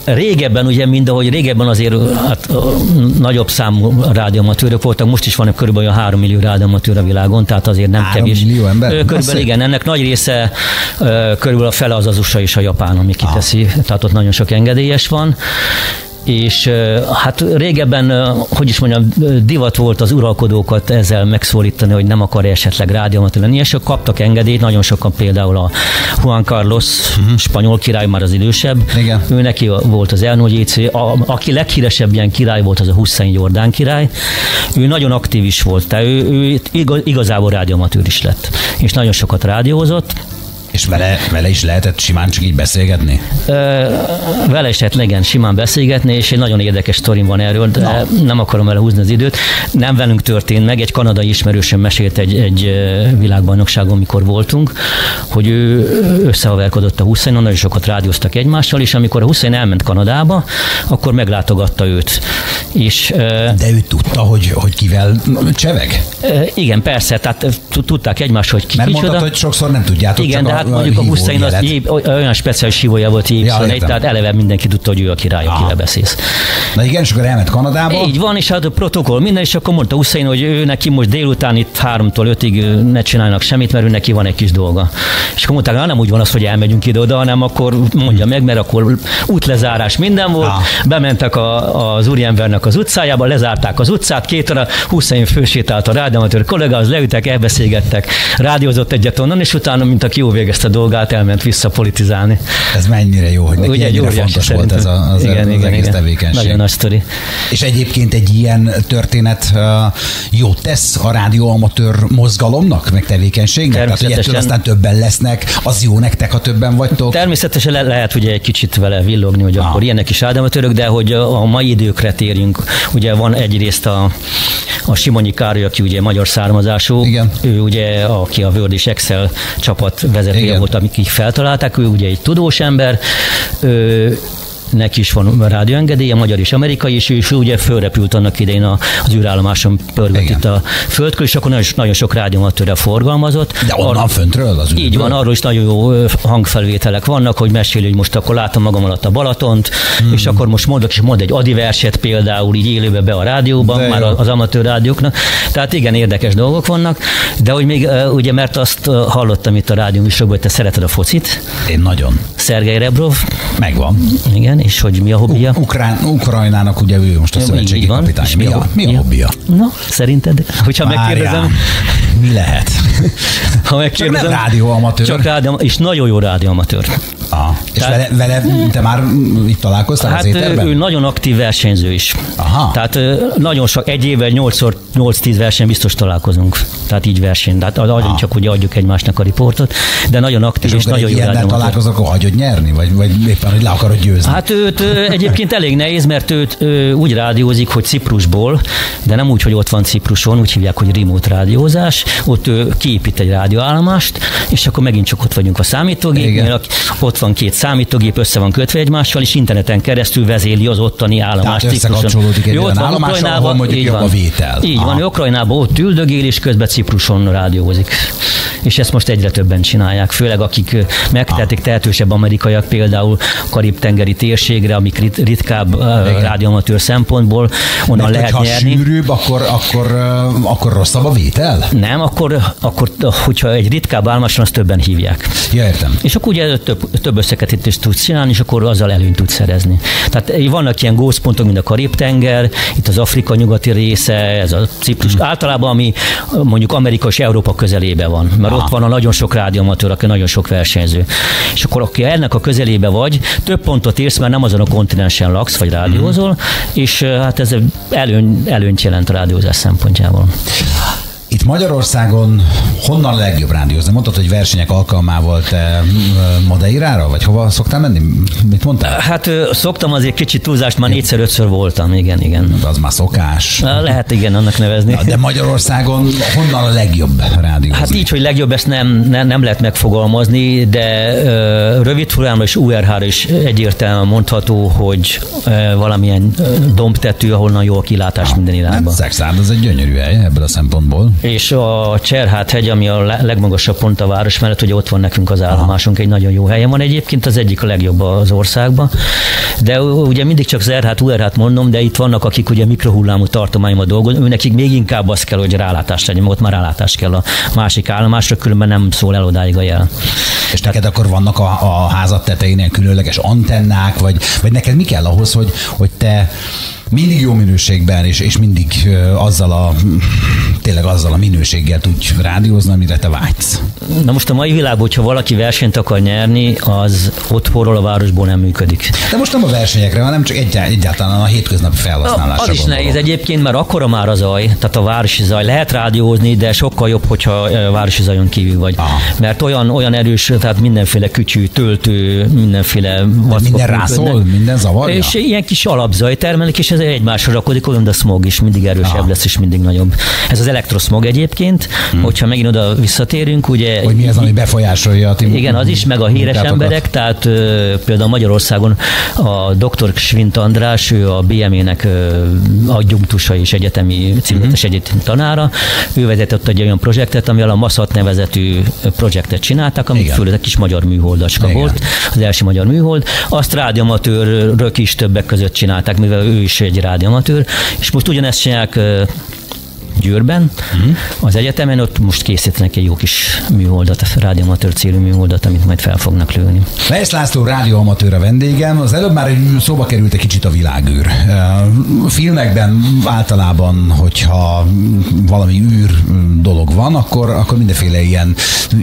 Speaker 3: régebben, ugye, mind ahogy régebben azért hát, nagyobb számú rádióamatőrök voltak, most is van körülbelül három millió rádióamatőr a világon, tehát azért nem
Speaker 2: három
Speaker 3: kevés.
Speaker 2: millió ember?
Speaker 3: Körülbelül igen, ennek nagy része körülbelül a fele az az u es á és a Japán, ami kiteszi, ah. tehát ott nagyon sok engedélyes van. És hát régebben, hogy is mondjam, divat volt az uralkodókat ezzel megszólítani, hogy nem akar esetleg rádióamatőr lenni, és kaptak engedélyt, nagyon sokan, például a Juan Carlos, uh-huh. spanyol király, már az idősebb, igen. Ő neki volt az Elnó Jé Cé, a, aki leghíresebb ilyen király volt, az a Hussein Jordán király, ő nagyon aktív is volt, tehát ő, ő igazából rádióamatőr is lett, és nagyon sokat rádiózott.
Speaker 2: És vele, vele is lehetett simán csak így beszélgetni?
Speaker 3: Ö, vele is lehet, igen, simán beszélgetni, és egy nagyon érdekes sztorim van erről, de Na. nem akarom vele húzni az időt. Nem velünk történt meg, egy kanadai ismerősöm mesélt egy, egy világbajnokságon, mikor voltunk, hogy ő összehaverkodott a Husseinon, nagyon sokat rádióztak egymással, és amikor a Hussein elment Kanadába, akkor meglátogatta őt. És,
Speaker 2: de ő tudta, hogy, hogy kivel cseveg?
Speaker 3: Igen, persze, tehát tudták egymásról, hogy ki
Speaker 2: Mert
Speaker 3: kicsoda.
Speaker 2: Mert mondtad, hogy sokszor nem tudjátok,
Speaker 3: igen,
Speaker 2: csak
Speaker 3: hát mondjuk a Hussein az jé, olyan speciális hívója volt jé huszonegy, ja, tehát eleve mindenki tudta, hogy ő a király, akivel beszélsz.
Speaker 2: Na igen, és akkor elment Kanadába.
Speaker 3: Így van, és hát a protokoll minden, és akkor mondta Hussein, hogy ő neki most délután itt háromtól ötig ne csinálnak semmit, mert ő neki van egy kis dolga. És akkor mondták, nem úgy van az, hogy elmegyünk ide-oda, hanem akkor mondja meg, mert akkor útlezárás minden volt, ah. bementek a, az úriembernek az utcájába, lezárták az utcát, két óra, Hussein fősétált a rádióamatőr kollega, az leültek, elbeszélgettek, rádiózott egyet onnan, és utána, mint aki jó végezte a dolgát, elment vissza politizálni.
Speaker 2: Ez mennyire jó, hogy neki ugye, ennyire fontos volt ez a, az,
Speaker 3: igen,
Speaker 2: az
Speaker 3: igen,
Speaker 2: egész
Speaker 3: igen.
Speaker 2: tevékenység.
Speaker 3: Nagyon nagy sztori.
Speaker 2: És egyébként egy ilyen történet uh, jót tesz a rádióamatőr mozgalomnak, meg tevékenységnek? Tehát, hogy ettől aztán többen lesznek, az jó nektek, ha többen vagytok?
Speaker 3: Természetesen le- lehet ugye egy kicsit vele villogni, hogy ah. akkor ilyenek is rádióamatőrök, de hogy a mai időkre térjünk. Ugye van egyrészt a, a Simonyi Károly, aki ugye magyar származású, igen. Ő ugye, aki a Word és Excel csapat vezetője volt, amik így feltalálták, ő ugye egy tudós ember, ő, neki is van rádióengedélye, magyar és amerikai, és ő is ugye fölrepült annak idején az űrállomáson pörgött itt a földkül, és akkor nagyon, nagyon sok rádióamatőrrel forgalmazott.
Speaker 2: De onnan arra, föntről az űrből?
Speaker 3: Így van, arról is nagyon jó hangfelvételek vannak, hogy mesél, hogy most akkor látom magam alatt a Balatont, hmm. és akkor most mondok, és mond egy Adi verset például így élőbe be a rádióban, de már jó. Az amatőr rádióknak. Tehát igen, érdekes dolgok vannak, de hogy még ugye, mert azt hallottam itt a rádió műsorban, hogy te szereted a focit.
Speaker 2: Én nagyon.
Speaker 3: Szergej Rebrov.
Speaker 2: Megvan.
Speaker 3: Igen, és hogy mi a hobbija?
Speaker 2: Ukrán, Ukrajnának ugye ő most a szövetségi kapitány. Mi, mi, a, mi a hobbija?
Speaker 3: Na, szerinted? Hogyha
Speaker 2: Várjál.
Speaker 3: megkérdezem.
Speaker 2: Mi lehet?
Speaker 3: Ha megkérdezem.
Speaker 2: Csak nem rádióamatőr.
Speaker 3: Csak rádió, és nagyon jó rádióamatőr.
Speaker 2: Ah, és Tehát, vele, vele te már itt találkoztál
Speaker 3: hát
Speaker 2: az éterben?
Speaker 3: ő nagyon aktív versenyző is.
Speaker 2: Aha.
Speaker 3: Tehát nagyon sok, egy évvel nyolc-tíz verseny biztos találkozunk. Tehát így verseny. Tehát adjunk csak, hogy adjuk egymásnak a riportot, de nagyon aktív és, és nagyon jó rádióamatőr.
Speaker 2: találkozok, akkor hagyod nyerni? Vagy, vagy éppen, hogy le akarod győzni?
Speaker 3: Hát őt egyébként elég nehéz, mert őt úgy rádiózik, hogy Ciprusból, de nem úgy, hogy ott van Cipruson, úgy hívják, hogy remote rádiózás. Ott ő kiépít egy rádióállomást, és akkor megint csak ott vagyunk a számítógépnél. Ott van két számítógép, össze van kötve egymással, és interneten keresztül vezéli az ottani állomást.
Speaker 2: Tehát összekapcsolódik egy olyan állomással, ahol mondjuk jobb a vétel.
Speaker 3: Így van, Ukrajnában ott üldögél, és közben Cipruson rádiózik. És ezt most egyre többen csinálják, főleg akik megtehetik tehetősebb amerikaiak, például Karib-tengeri térségre, amik rit- ritkább igen. rádióamatőr szempontból, onnan
Speaker 2: mert
Speaker 3: lehet
Speaker 2: ha
Speaker 3: nyerni.
Speaker 2: Ha sűrűbb, akkor, akkor, akkor rosszabb a vétel?
Speaker 3: Nem, akkor, akkor hogyha egy ritkább állomáson, azt többen hívják.
Speaker 2: Ja, értem.
Speaker 3: És akkor ugye több, több összeketítést tudsz csinálni, és akkor azzal előnyt tudsz szerezni. Tehát vannak ilyen gócpontok, mint a Karib-tenger, itt az Afrika nyugati része, ez a Ciprus, hmm. általában ami mondjuk Amerika és Európa közelébe van, mert ah. ott van a nagyon sok rádióamatőr, aki nagyon sok versenyző. És akkor aki ennek a közelébe vagy, több pontot érsz, mert nem azon a kontinensen laksz, vagy rádiózol, hmm. és hát ez előny, előnyt jelent a rádiózás szempontjából.
Speaker 2: Itt Magyarországon honnan a legjobb rádiózni? Mondtad, hogy versenyek alkalmával te Madeirára, vagy hova szoktál menni? Mit mondtál?
Speaker 3: Hát szoktam, azért kicsit túlzást, már négyszer-ötször voltam, igen, igen.
Speaker 2: De az már szokás.
Speaker 3: Lehet igen annak nevezni.
Speaker 2: Na, de Magyarországon honnan a legjobb rádiózni?
Speaker 3: Hát így, hogy legjobb, ezt nem, nem, nem lehet megfogalmazni, de uh, rövid hullámra és u er há-ra is egyértelműen mondható, hogy uh, valamilyen dombtető, ahonnan jó a kilátás ah, minden irányba.
Speaker 2: Hát Szexárd az egy gyönyörű hely ebből a szempontból.
Speaker 3: És a Cserhát-hegy, ami a legmagasabb pont a város mellett, ugye ott van nekünk az állomásunk, egy nagyon jó helyen van egyébként, az egyik a legjobb az országban. De ugye mindig csak az er há, u er há-t mondom, de itt vannak, akik ugye mikrohullámú tartományban dolgoznak, nekik még inkább az kell, hogy rálátás legyen, ott már rálátás kell a másik állomásra, különben nem szól el odáig a jel.
Speaker 2: És neked akkor vannak a, a házad tetején ilyen különleges antennák, vagy, vagy neked mi kell ahhoz, hogy, hogy te mindig jó minőségben, és, és mindig uh, azzal a, tényleg azzal a minőséggel tudj rádiózni, amire te vágysz?
Speaker 3: Na most a mai világban, hogyha valaki versenyt akar nyerni, az otthonról, a városból nem működik.
Speaker 2: De most nem a versenyekre, hanem csak egyáltalán a hétköznapi felhasználásra.
Speaker 3: Az is
Speaker 2: gondolom.
Speaker 3: Nehéz egyébként, mert akkora már a zaj, tehát a városi zaj. Lehet rádiózni, de sokkal jobb, hogyha a városi zajon kívül vagy. Aha. Mert olyan, olyan erős, tehát mindenféle kütyű, töltő, mindenféle...
Speaker 2: Minden rászól, minden zavarja?
Speaker 3: És ilyen kis alapzaj termelik, és ez egymásra rakodik, olyan, de a smog is mindig erősebb Aha. lesz, és mindig nagyobb. Ez az elektroszmog egyébként, hmm. hogyha megint oda visszatérünk, ugye...
Speaker 2: Hogy mi az, ami befolyásolja a ti
Speaker 3: Igen, az is, meg a híres munkátokat. Emberek, tehát ö, például Magyarországon a doktor Svint András, ő a bé em é-nek adjunktusa és egyetemi címletes hmm. egyetemi tanára, ő vezetett egy olyan projektet, amivel a Maszat nevezetű projektet csináltak, ami főleg egy kis magyar műholdacska Igen. volt, az első magyar műhold. Azt rádióamatőrök is többek között csinálták, mivel ő is egy rádióamatőr, és most ugyanezt csinálják Győrben, uh-huh. az egyetemen, ott most készítenek egy jó kis műholdat, rádióamatőr célú műholdat, amit majd fel fognak lőni.
Speaker 2: Weisz László rádióamatőr a vendégem, az előbb már egy szóba került egy kicsit a világűr. Filmekben általában, hogyha valami űr dolog van, akkor, akkor mindenféle ilyen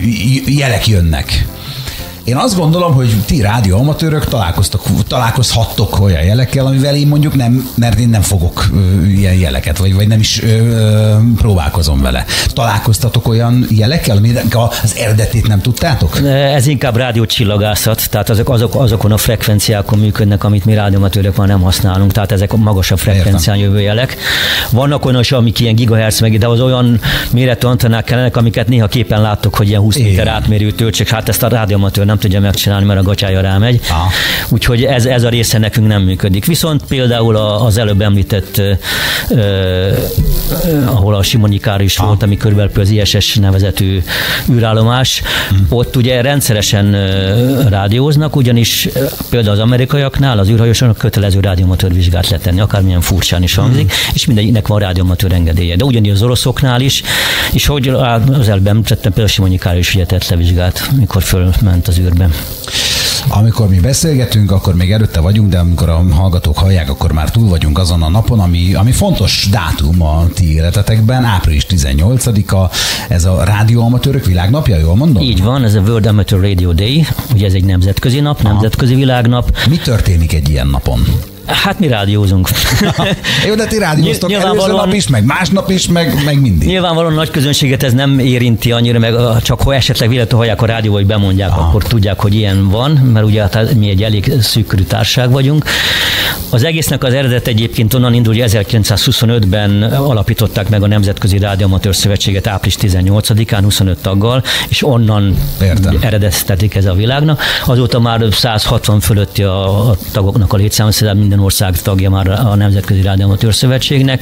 Speaker 2: jelek jönnek. Én azt gondolom, hogy ti rádióamatőrök találkoztok, találkozhattok olyan jelekkel, amivel én mondjuk nem, mert én nem fogok ö, ilyen jeleket, vagy, vagy nem is ö, ö, próbálkozom vele. Találkoztatok olyan jelekkel, aminek az eredetét nem tudtátok?
Speaker 3: Ez inkább rádiócsillagászat, tehát azok, azok, azokon a frekvenciákon működnek, amit mi rádióamatőrök már nem használunk, tehát ezek a magasabb frekvencián jövő jelek. Vannak olyan, amik ilyen gigahertz meg, de az olyan méretű antennák kellenek, amiket néha képen láttok, hogy ilyen húsz méter átmérő töltség, hát ezt a rádióamatőr nem tudja megcsinálni, mert a gatyája rámegy. Ah. Úgyhogy ez, ez a része nekünk nem működik. Viszont például az előbb említett, eh, eh, ahol a Simonyi Károly is ah. volt, ami körülbelül az i es es nevezetű űrállomás, hmm. ott ugye rendszeresen eh, rádióznak, ugyanis eh, például az amerikaiaknál az űrhajósoknak kötelező rádióamatőr vizsgát letenni, akármilyen furcsán is hangzik, hmm. és mindegyiknek van rádióamatőr engedélye. De ugyanígy az oroszoknál is, és hogy az előbb említettem, például a Simonyi Károly is ugye tett le vizsgát, mikor fölment az űrbe.
Speaker 2: Amikor mi beszélgetünk, akkor még előtte vagyunk, de amikor a hallgatók hallják, akkor már túl vagyunk azon a napon, ami, ami fontos dátum a ti életetekben, április tizennyolcadika, ez a rádióamatőrök világnapja, jól mondom?
Speaker 3: Így van, ez a World Amateur Radio Day, ugye ez egy nemzetközi nap, Aha. nemzetközi világnap.
Speaker 2: Mi történik egy ilyen napon?
Speaker 3: Hát mi rádiózunk.
Speaker 2: Jó, de ti rádióztok előző nap is, meg másnap is, meg, meg mindig.
Speaker 3: Nyilvánvalóan nagy közönséget ez nem érinti annyira, meg csak ha esetleg véletlenül hallják a rádió, vagy bemondják, Aha. akkor tudják, hogy ilyen van, mert ugye hát mi egy elég szűkkörű társaság vagyunk. Az egésznek az eredet egyébként onnan indul, hogy ezerkilencszázhuszonötben alapították meg a Nemzetközi Rádióamatőr Szövetséget április tizennyolcadikán huszonöt taggal, és onnan eredeztetik ez a világnak. Azóta már száz hatvan fölötti a, a tagoknak a létszáma, szóval minden ország tagja már a Nemzetközi Rádióamatőr Szövetségnek.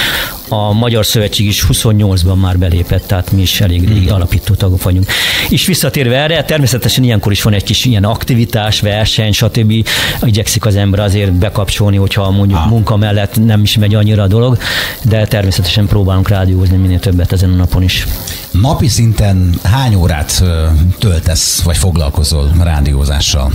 Speaker 3: A Magyar Szövetség is huszonnyolcban már belépett, tehát mi is elég régi alapító tagok vagyunk. És visszatérve erre, természetesen ilyenkor is van egy kis ilyen aktivitás, verseny, stb. Igyekszik az ember azért bekapcsolni, hogyha mondjuk ah. munka mellett nem is megy annyira a dolog, de természetesen próbálunk rádiózni minél többet ezen a napon is.
Speaker 2: Napi szinten hány órát töltesz, vagy foglalkozol rádiózással?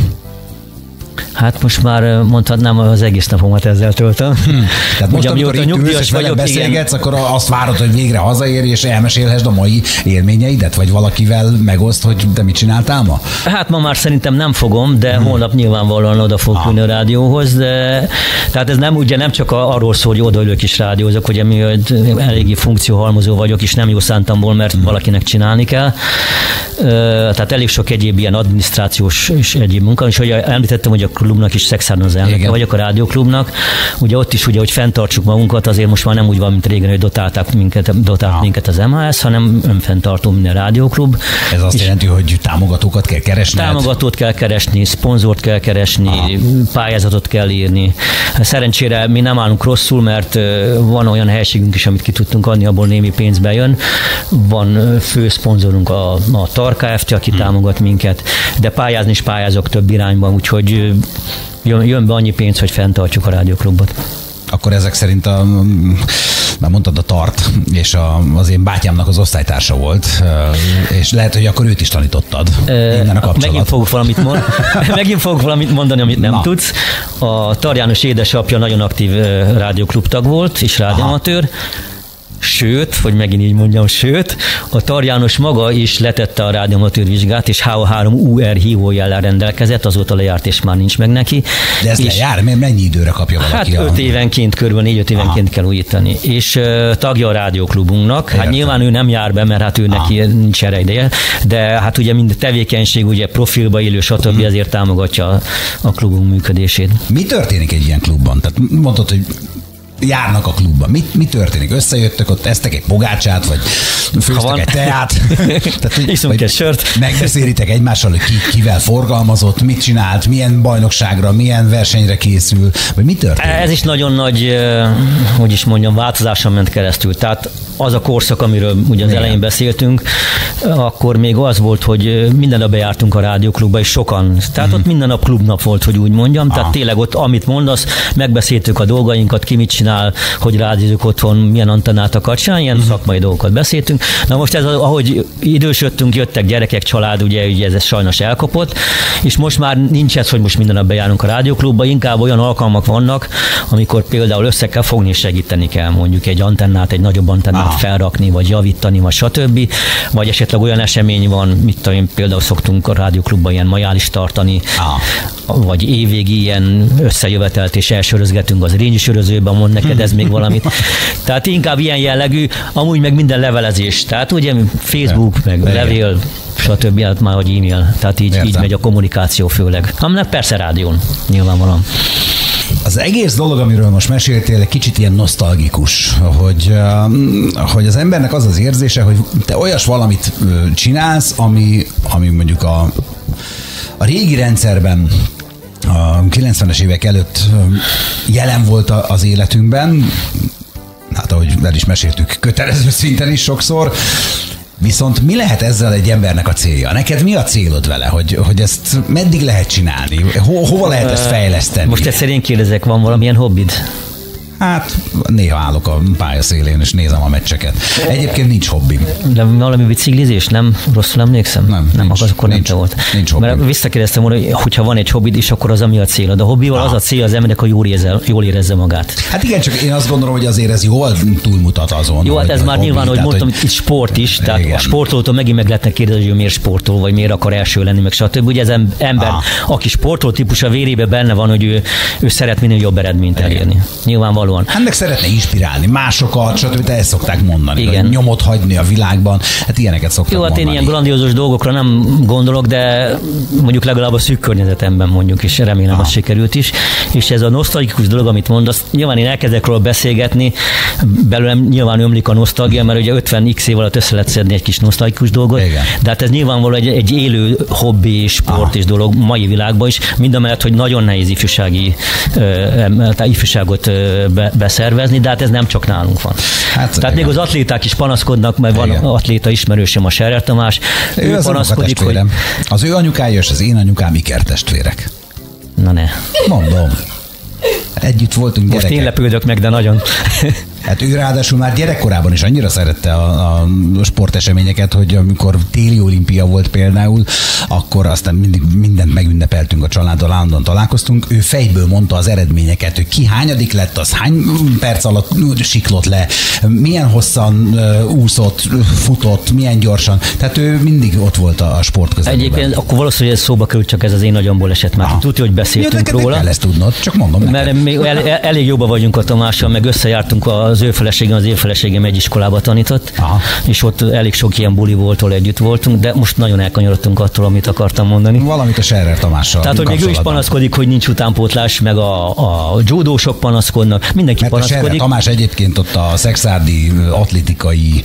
Speaker 3: Hát most már mondhatnám, az egész napomat ezzel töltöm.
Speaker 2: Hmm. Tehát most, amikor itt ülsz és velem beszélgetsz, igen. akkor azt várod, hogy végre hazaérj, és elmesélhessd a mai élményeidet, vagy valakivel megoszt, hogy te mit csináltál ma?
Speaker 3: Hát ma már szerintem nem fogom, de hmm. holnap nyilvánvalóan oda fogok ülni a rádióhoz. De, tehát ez nem, ugye nem csak arról szól, hogy odaülök is rádiózok, hogy mi eléggé funkcióhalmozó vagyok, és nem jó szántamból, mert hmm. valakinek csinálni kell. Tehát elég sok egyéb ilyen adminisztrációs és egyéb munka, és hogy említettem, hogy Magyar Klubnak is, Szexárdon az elnöke vagyok, a rádióklubnak. Ugye ott is, ugye, hogy fenntartsuk magunkat, azért most már nem úgy van, mint régen, hogy dotálták minket, dotált ah. minket az em há es, hanem önfenntartó minden rádióklub.
Speaker 2: Ez azt jelenti, hogy támogatókat kell keresni?
Speaker 3: Támogatót kell keresni, szponzort kell keresni, ah. pályázatot kell írni. Szerencsére mi nem állunk rosszul, mert van olyan helységünk is, amit ki tudtunk adni, abból némi pénz bejön. Van fő szponzorunk a, a Tar Kft., aki hmm. támogat minket, de pályázni is pályázok több irányban, úgyhogy jön, jön be annyi pénz, hogy fenntartjuk a rádióklubot.
Speaker 2: Akkor ezek szerint a, már mondtad a Tart, és a, az én bátyámnak az osztálytársa volt, és lehet, hogy akkor őt is tanítottad. Innen a kapcsolat.
Speaker 3: Megint fogok valamit, mond, megint fogok valamit mondani, amit nem Na. tudsz. A Tar János édesapja nagyon aktív rádióklubtag volt, és rádióamatőr. Sőt, hogy megint így mondjam, sőt, a Tar János maga is letette a rádióamatőr vizsgát, és há o három u er hívójellel rendelkezett, azóta lejárt, és már nincs meg neki.
Speaker 2: De ez
Speaker 3: és
Speaker 2: lejár? Mennyi időre kapja valaki?
Speaker 3: Hát öt évenként, körülbelül négy-öt évenként Aha. kell újítani. És uh, tagja a rádióklubunknak. Hát Értem. Nyilván ő nem jár be, mert hát ő neki Aha. nincs erre ideje, de hát ugye mind tevékenység, ugye profilba élő, stb. Hmm. ezért támogatja a, a klubunk működését.
Speaker 2: Mi történik egy ilyen klubban? Tehát mondtad, hogy járnak a klubban. Mi, mi történik? Összejöttök, ott esztek egy pogácsát, vagy főztek egy teát?
Speaker 3: Iszunk egy sört.
Speaker 2: Megbeszélitek egymással, hogy ki, kivel forgalmazott, mit csinált, milyen bajnokságra, milyen versenyre készül, vagy mi történik?
Speaker 3: Ez is nagyon nagy, hogy is mondjam, változáson ment keresztül. Tehát az a korszak, amiről ugye az elején beszéltünk, akkor még az volt, hogy minden nap bejártunk a rádióklubba, és sokan. Tehát mm. ott minden nap klubnap volt, hogy úgy mondjam. Aha. Tehát tényleg ott, amit mondasz, megbeszéltük a dolgainkat, ki mit csinál, hogy rádiózunk otthon, milyen antennát akar csinálni, ilyen mm. szakmai dolgokat beszéltünk. Na most ez, ahogy idősödtünk, jöttek gyerekek, család, ugye, ugye ez sajnos elkopott, és most már nincs ez, hogy most minden nap bejárunk a rádióklubba, inkább olyan alkalmak vannak, amikor például össze kell fogni és segíteni kell, mondjuk egy antennát, egy nagyobb antennát Aha. felrakni, vagy javítani, vagy stb. Vagy esetleg olyan esemény van, mit tudom én, például szoktunk a rádióklubban ilyen majális tartani, Aha. vagy évvégi ilyen összejövetelt és elsörözgetünk az Rényi sörözőben, mond neked ez még valamit. Tehát inkább ilyen jellegű, amúgy meg minden levelezés. Tehát ugye Facebook, meg Igen. levél, stb. Hát már, hogy e-mail. Tehát így, így megy a kommunikáció főleg. Aminek persze rádión, nyilvánvalóan.
Speaker 2: Az egész dolog, amiről most meséltél, egy kicsit ilyen nosztalgikus, hogy, hogy az embernek az az érzése, hogy te olyas valamit csinálsz, ami, ami mondjuk a, a régi rendszerben a kilencvenes évek előtt jelen volt az életünkben, hát ahogy el is meséltük, kötelező szinten is sokszor. Viszont mi lehet ezzel egy embernek a célja? Neked mi a célod vele, hogy, hogy ezt meddig lehet csinálni? Ho, hova lehet ezt fejleszteni?
Speaker 3: Most egyszer én kérdezek, van valamilyen hobbid?
Speaker 2: Hát néha állok a pályaszélén, és nézem a meccseket. Egyébként nincs hobbim.
Speaker 3: De valami biciklizés? Nem? Rosszul emlékszem?
Speaker 2: Nem,
Speaker 3: nem
Speaker 2: nincs,
Speaker 3: akkor
Speaker 2: nincs,
Speaker 3: nem te volt.
Speaker 2: Nincs hobbim.
Speaker 3: Mert visszakérdeztem volna, hogy hogyha van egy hobbid is, akkor az a mi a célod. A hobbival ah. az a cél az embernek, hogy jól érezze, jól érezze magát.
Speaker 2: Hát igen, csak én azt gondolom, hogy azért ez jól túlmutat azon.
Speaker 3: Jó, hát ez már nyilván, hogy mondtam, hogy itt sport is, tehát igen. a sportolótól megint meg lehetne kérdezni, hogy miért sportol, vagy miért akar első lenni, meg stb. Ugye ez ember, ah. aki sportoló típus, a vérébe benne van, hogy ő, ő szeret minél jobb eredményt elérni. Nyilvánvalóan.
Speaker 2: Hát meg szeretne inspirálni másokat, stb. Ezt szokták mondani, igen. hogy nyomot hagyni a világban, hát ilyeneket szokták
Speaker 3: Jó, hát
Speaker 2: mondani.
Speaker 3: Én ilyen grandiózus dolgokra nem gondolok, de mondjuk legalább a szűk környezetemben mondjuk, és remélem Aha. az sikerült is. És ez a nosztalgikus dolog, amit mondasz, nyilván én elkezdek róla beszélgetni, belőlem nyilván ömlik a nosztalgia, mert ugye ötven x év alatt össze lehet szedni egy kis nosztalgikus dolgot, igen. de hát ez nyilvánvalóan egy, egy élő hobbi, sport Aha. és dolog mai világban is, mindamellett, hogy nagyon nehéz ifjúsági, uh, ifjúságot uh, be, beszervezni, de hát ez nem csak nálunk van. Hát, Tehát igen. még az atléták is panaszkodnak, mert van igen. atléta ismerősöm, a Scherer Tamás.
Speaker 2: Ő, ő az panaszkodik, hogy... Az ő anyukája és az én anyukám ikertestvérek.
Speaker 3: Na ne.
Speaker 2: Mondom. Együtt voltunk gyerekek.
Speaker 3: Most én lepődök meg, de nagyon.
Speaker 2: Hát ő ráadásul már gyerekkorában is annyira szerette a, a sporteseményeket, hogy amikor téli olimpia volt például, akkor aztán mindig mindent megünnepeltünk a családdal, állandóan találkoztunk. Ő fejből mondta az eredményeket, hogy ki hányadik lett, az hány perc alatt siklott le, milyen hosszan úszott, futott, milyen gyorsan. Tehát ő mindig ott volt a sport közelében. Egyébként
Speaker 3: akkor valószínűleg ez szóba került, csak ez az én agyamból esett már. Tudja, hogy beszéltünk
Speaker 2: ja,
Speaker 3: róla.
Speaker 2: Kell ezt tudnod, csak mondom neked.
Speaker 3: Mert még el, elég jobban vagyunk a Tamással, meg összejártunk a az ő feleségem, az én feleségem egy iskolába tanított, aha, és ott elég sok ilyen buli volt, ahol együtt voltunk, de most nagyon elkanyarodtunk attól, amit akartam mondani.
Speaker 2: Valamit a Scherrer Tamással.
Speaker 3: Tehát, hogy még ő is panaszkodik, hogy nincs utánpótlás, meg a, a judósok panaszkodnak, mindenki
Speaker 2: Mert
Speaker 3: panaszkodik.
Speaker 2: A Scherrer Tamás egyébként ott a szekszárdi atlétikai,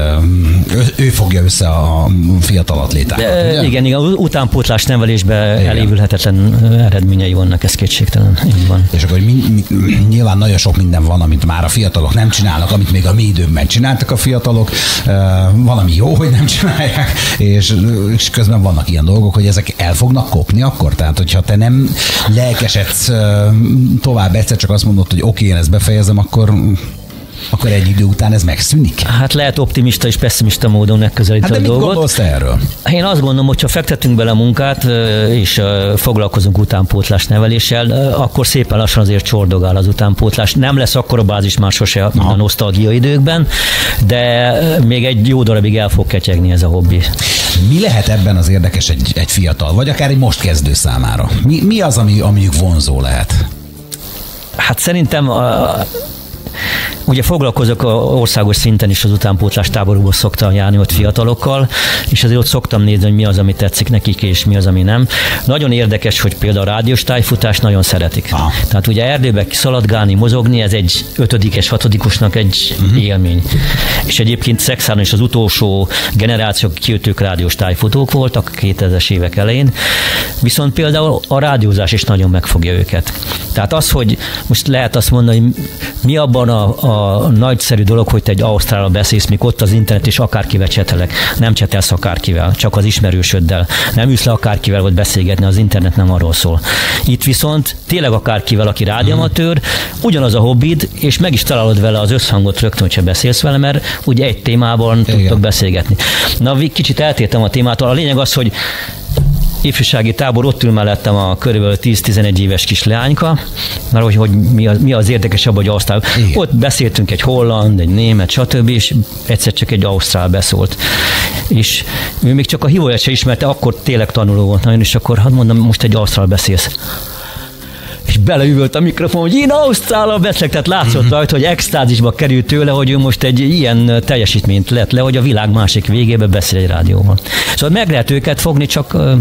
Speaker 2: ő, ő fogja össze a fiatal atlétákat.
Speaker 3: De, igen, igen, utánpótlás nevelésben igen, elévülhetetlen eredményei vannak, ez kétségtelen. Így van.
Speaker 2: És akkor mi, mi, nyilván nagyon sok minden van, amit már a fiatalok nem csinálnak, amit még a mi időmben csináltak a fiatalok. Valami jó, hogy nem csinálják, és, és közben vannak ilyen dolgok, hogy ezek el fognak kopni akkor. Tehát, hogyha te nem lelkesedsz tovább, egyszer csak azt mondod, hogy oké, én ezt befejezem, akkor akkor egy idő után ez megszűnik?
Speaker 3: Hát lehet optimista és pessimista módon megközelíteni
Speaker 2: hát
Speaker 3: a dolgot.
Speaker 2: Hát gondolsz te erről?
Speaker 3: Én azt gondolom, hogy ha fektetünk bele munkát, és foglalkozunk utánpótlás neveléssel, akkor szépen lassan azért csordogál az utánpótlás. Nem lesz akkora bázis már sose, mint a nosztalgia időkben, de még egy jó darabig el fog ketyegni ez a hobbi.
Speaker 2: Mi lehet ebben az érdekes egy, egy fiatal, vagy akár egy most kezdő számára? Mi, mi az, ami, ami vonzó lehet?
Speaker 3: Hát szerintem a, ugye foglalkozok országos szinten is az utánpótlás táborokból szoktam járni ott fiatalokkal, és azért ott szoktam nézni, hogy mi az, ami tetszik nekik, és mi az, ami nem. Nagyon érdekes, hogy például a rádiós tájfutást nagyon szeretik. Aha. Tehát ugye erdőbe szaladgálni, mozogni, ez egy ötödikes, hatodikusnak egy uh-huh. élmény. És egyébként Szexárdon is az utolsó generációk kijöttők rádiós tájfutók voltak a kétezres évek elején, viszont például a rádiózás is nagyon megfogja őket. Tehát az, hogy most lehet azt mondani, hogy mi abban a, a nagyszerű dolog, hogy te egy ausztrállal beszélsz, míg ott az internet is akárkivel csetelek. Nem csetelsz akárkivel, csak az ismerősöddel. Nem ülsz le akárkivel, vagy beszélgetni, az internet nem arról szól. Itt viszont tényleg akárkivel, aki rádiamatőr, ugyanaz a hobbid, és meg is találod vele az összhangot rögtön, hogyha beszélsz vele, mert ugye egy témában igen, tudtok beszélgetni. Na, kicsit eltértem a témától. A lényeg az, hogy ifjúsági tábor, ott ül mellettem a körülbelül tíz-tizenegy éves kis leányka, mert hogy, hogy mi, az, mi az érdekesebb, hogy ausztrál. Igen. Ott beszéltünk egy holland, egy német, stb., és egyszer csak egy ausztrál beszólt. És ő még csak a hívóját se ismerte, akkor tényleg tanuló volt nagyon, és akkor hát mondom, most egy ausztrál beszélsz. És beleüvölt a mikrofon, hogy én ausztrállal beszélek, tehát látszott rajta, hogy extázisba került tőle, hogy ő most egy ilyen teljesítményt lett le, hogy a világ másik végébe beszél egy rádióval. Szóval meg lehet őket fogni, csak uh,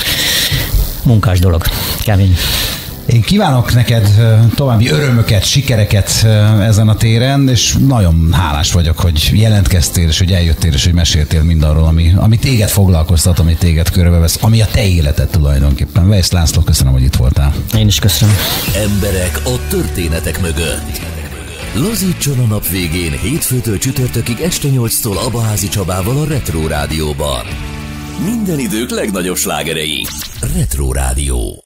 Speaker 3: munkás dolog, kemény.
Speaker 2: Én kívánok neked további örömöket, sikereket ezen a téren, és nagyon hálás vagyok, hogy jelentkeztél, és hogy eljöttél, és hogy meséltél mindarról, ami, ami téged foglalkoztat, ami téged körbevesz, ami a te életed tulajdonképpen. Weisz László, köszönöm, hogy itt voltál.
Speaker 3: Én is köszönöm.
Speaker 1: Emberek a történetek mögött. Lazítson a nap végén hétfőtől csütörtökig este nyolctól Abaházi Csabával a Retro Rádióban. Minden idők legnagyobb slágerei. Retro Rádió.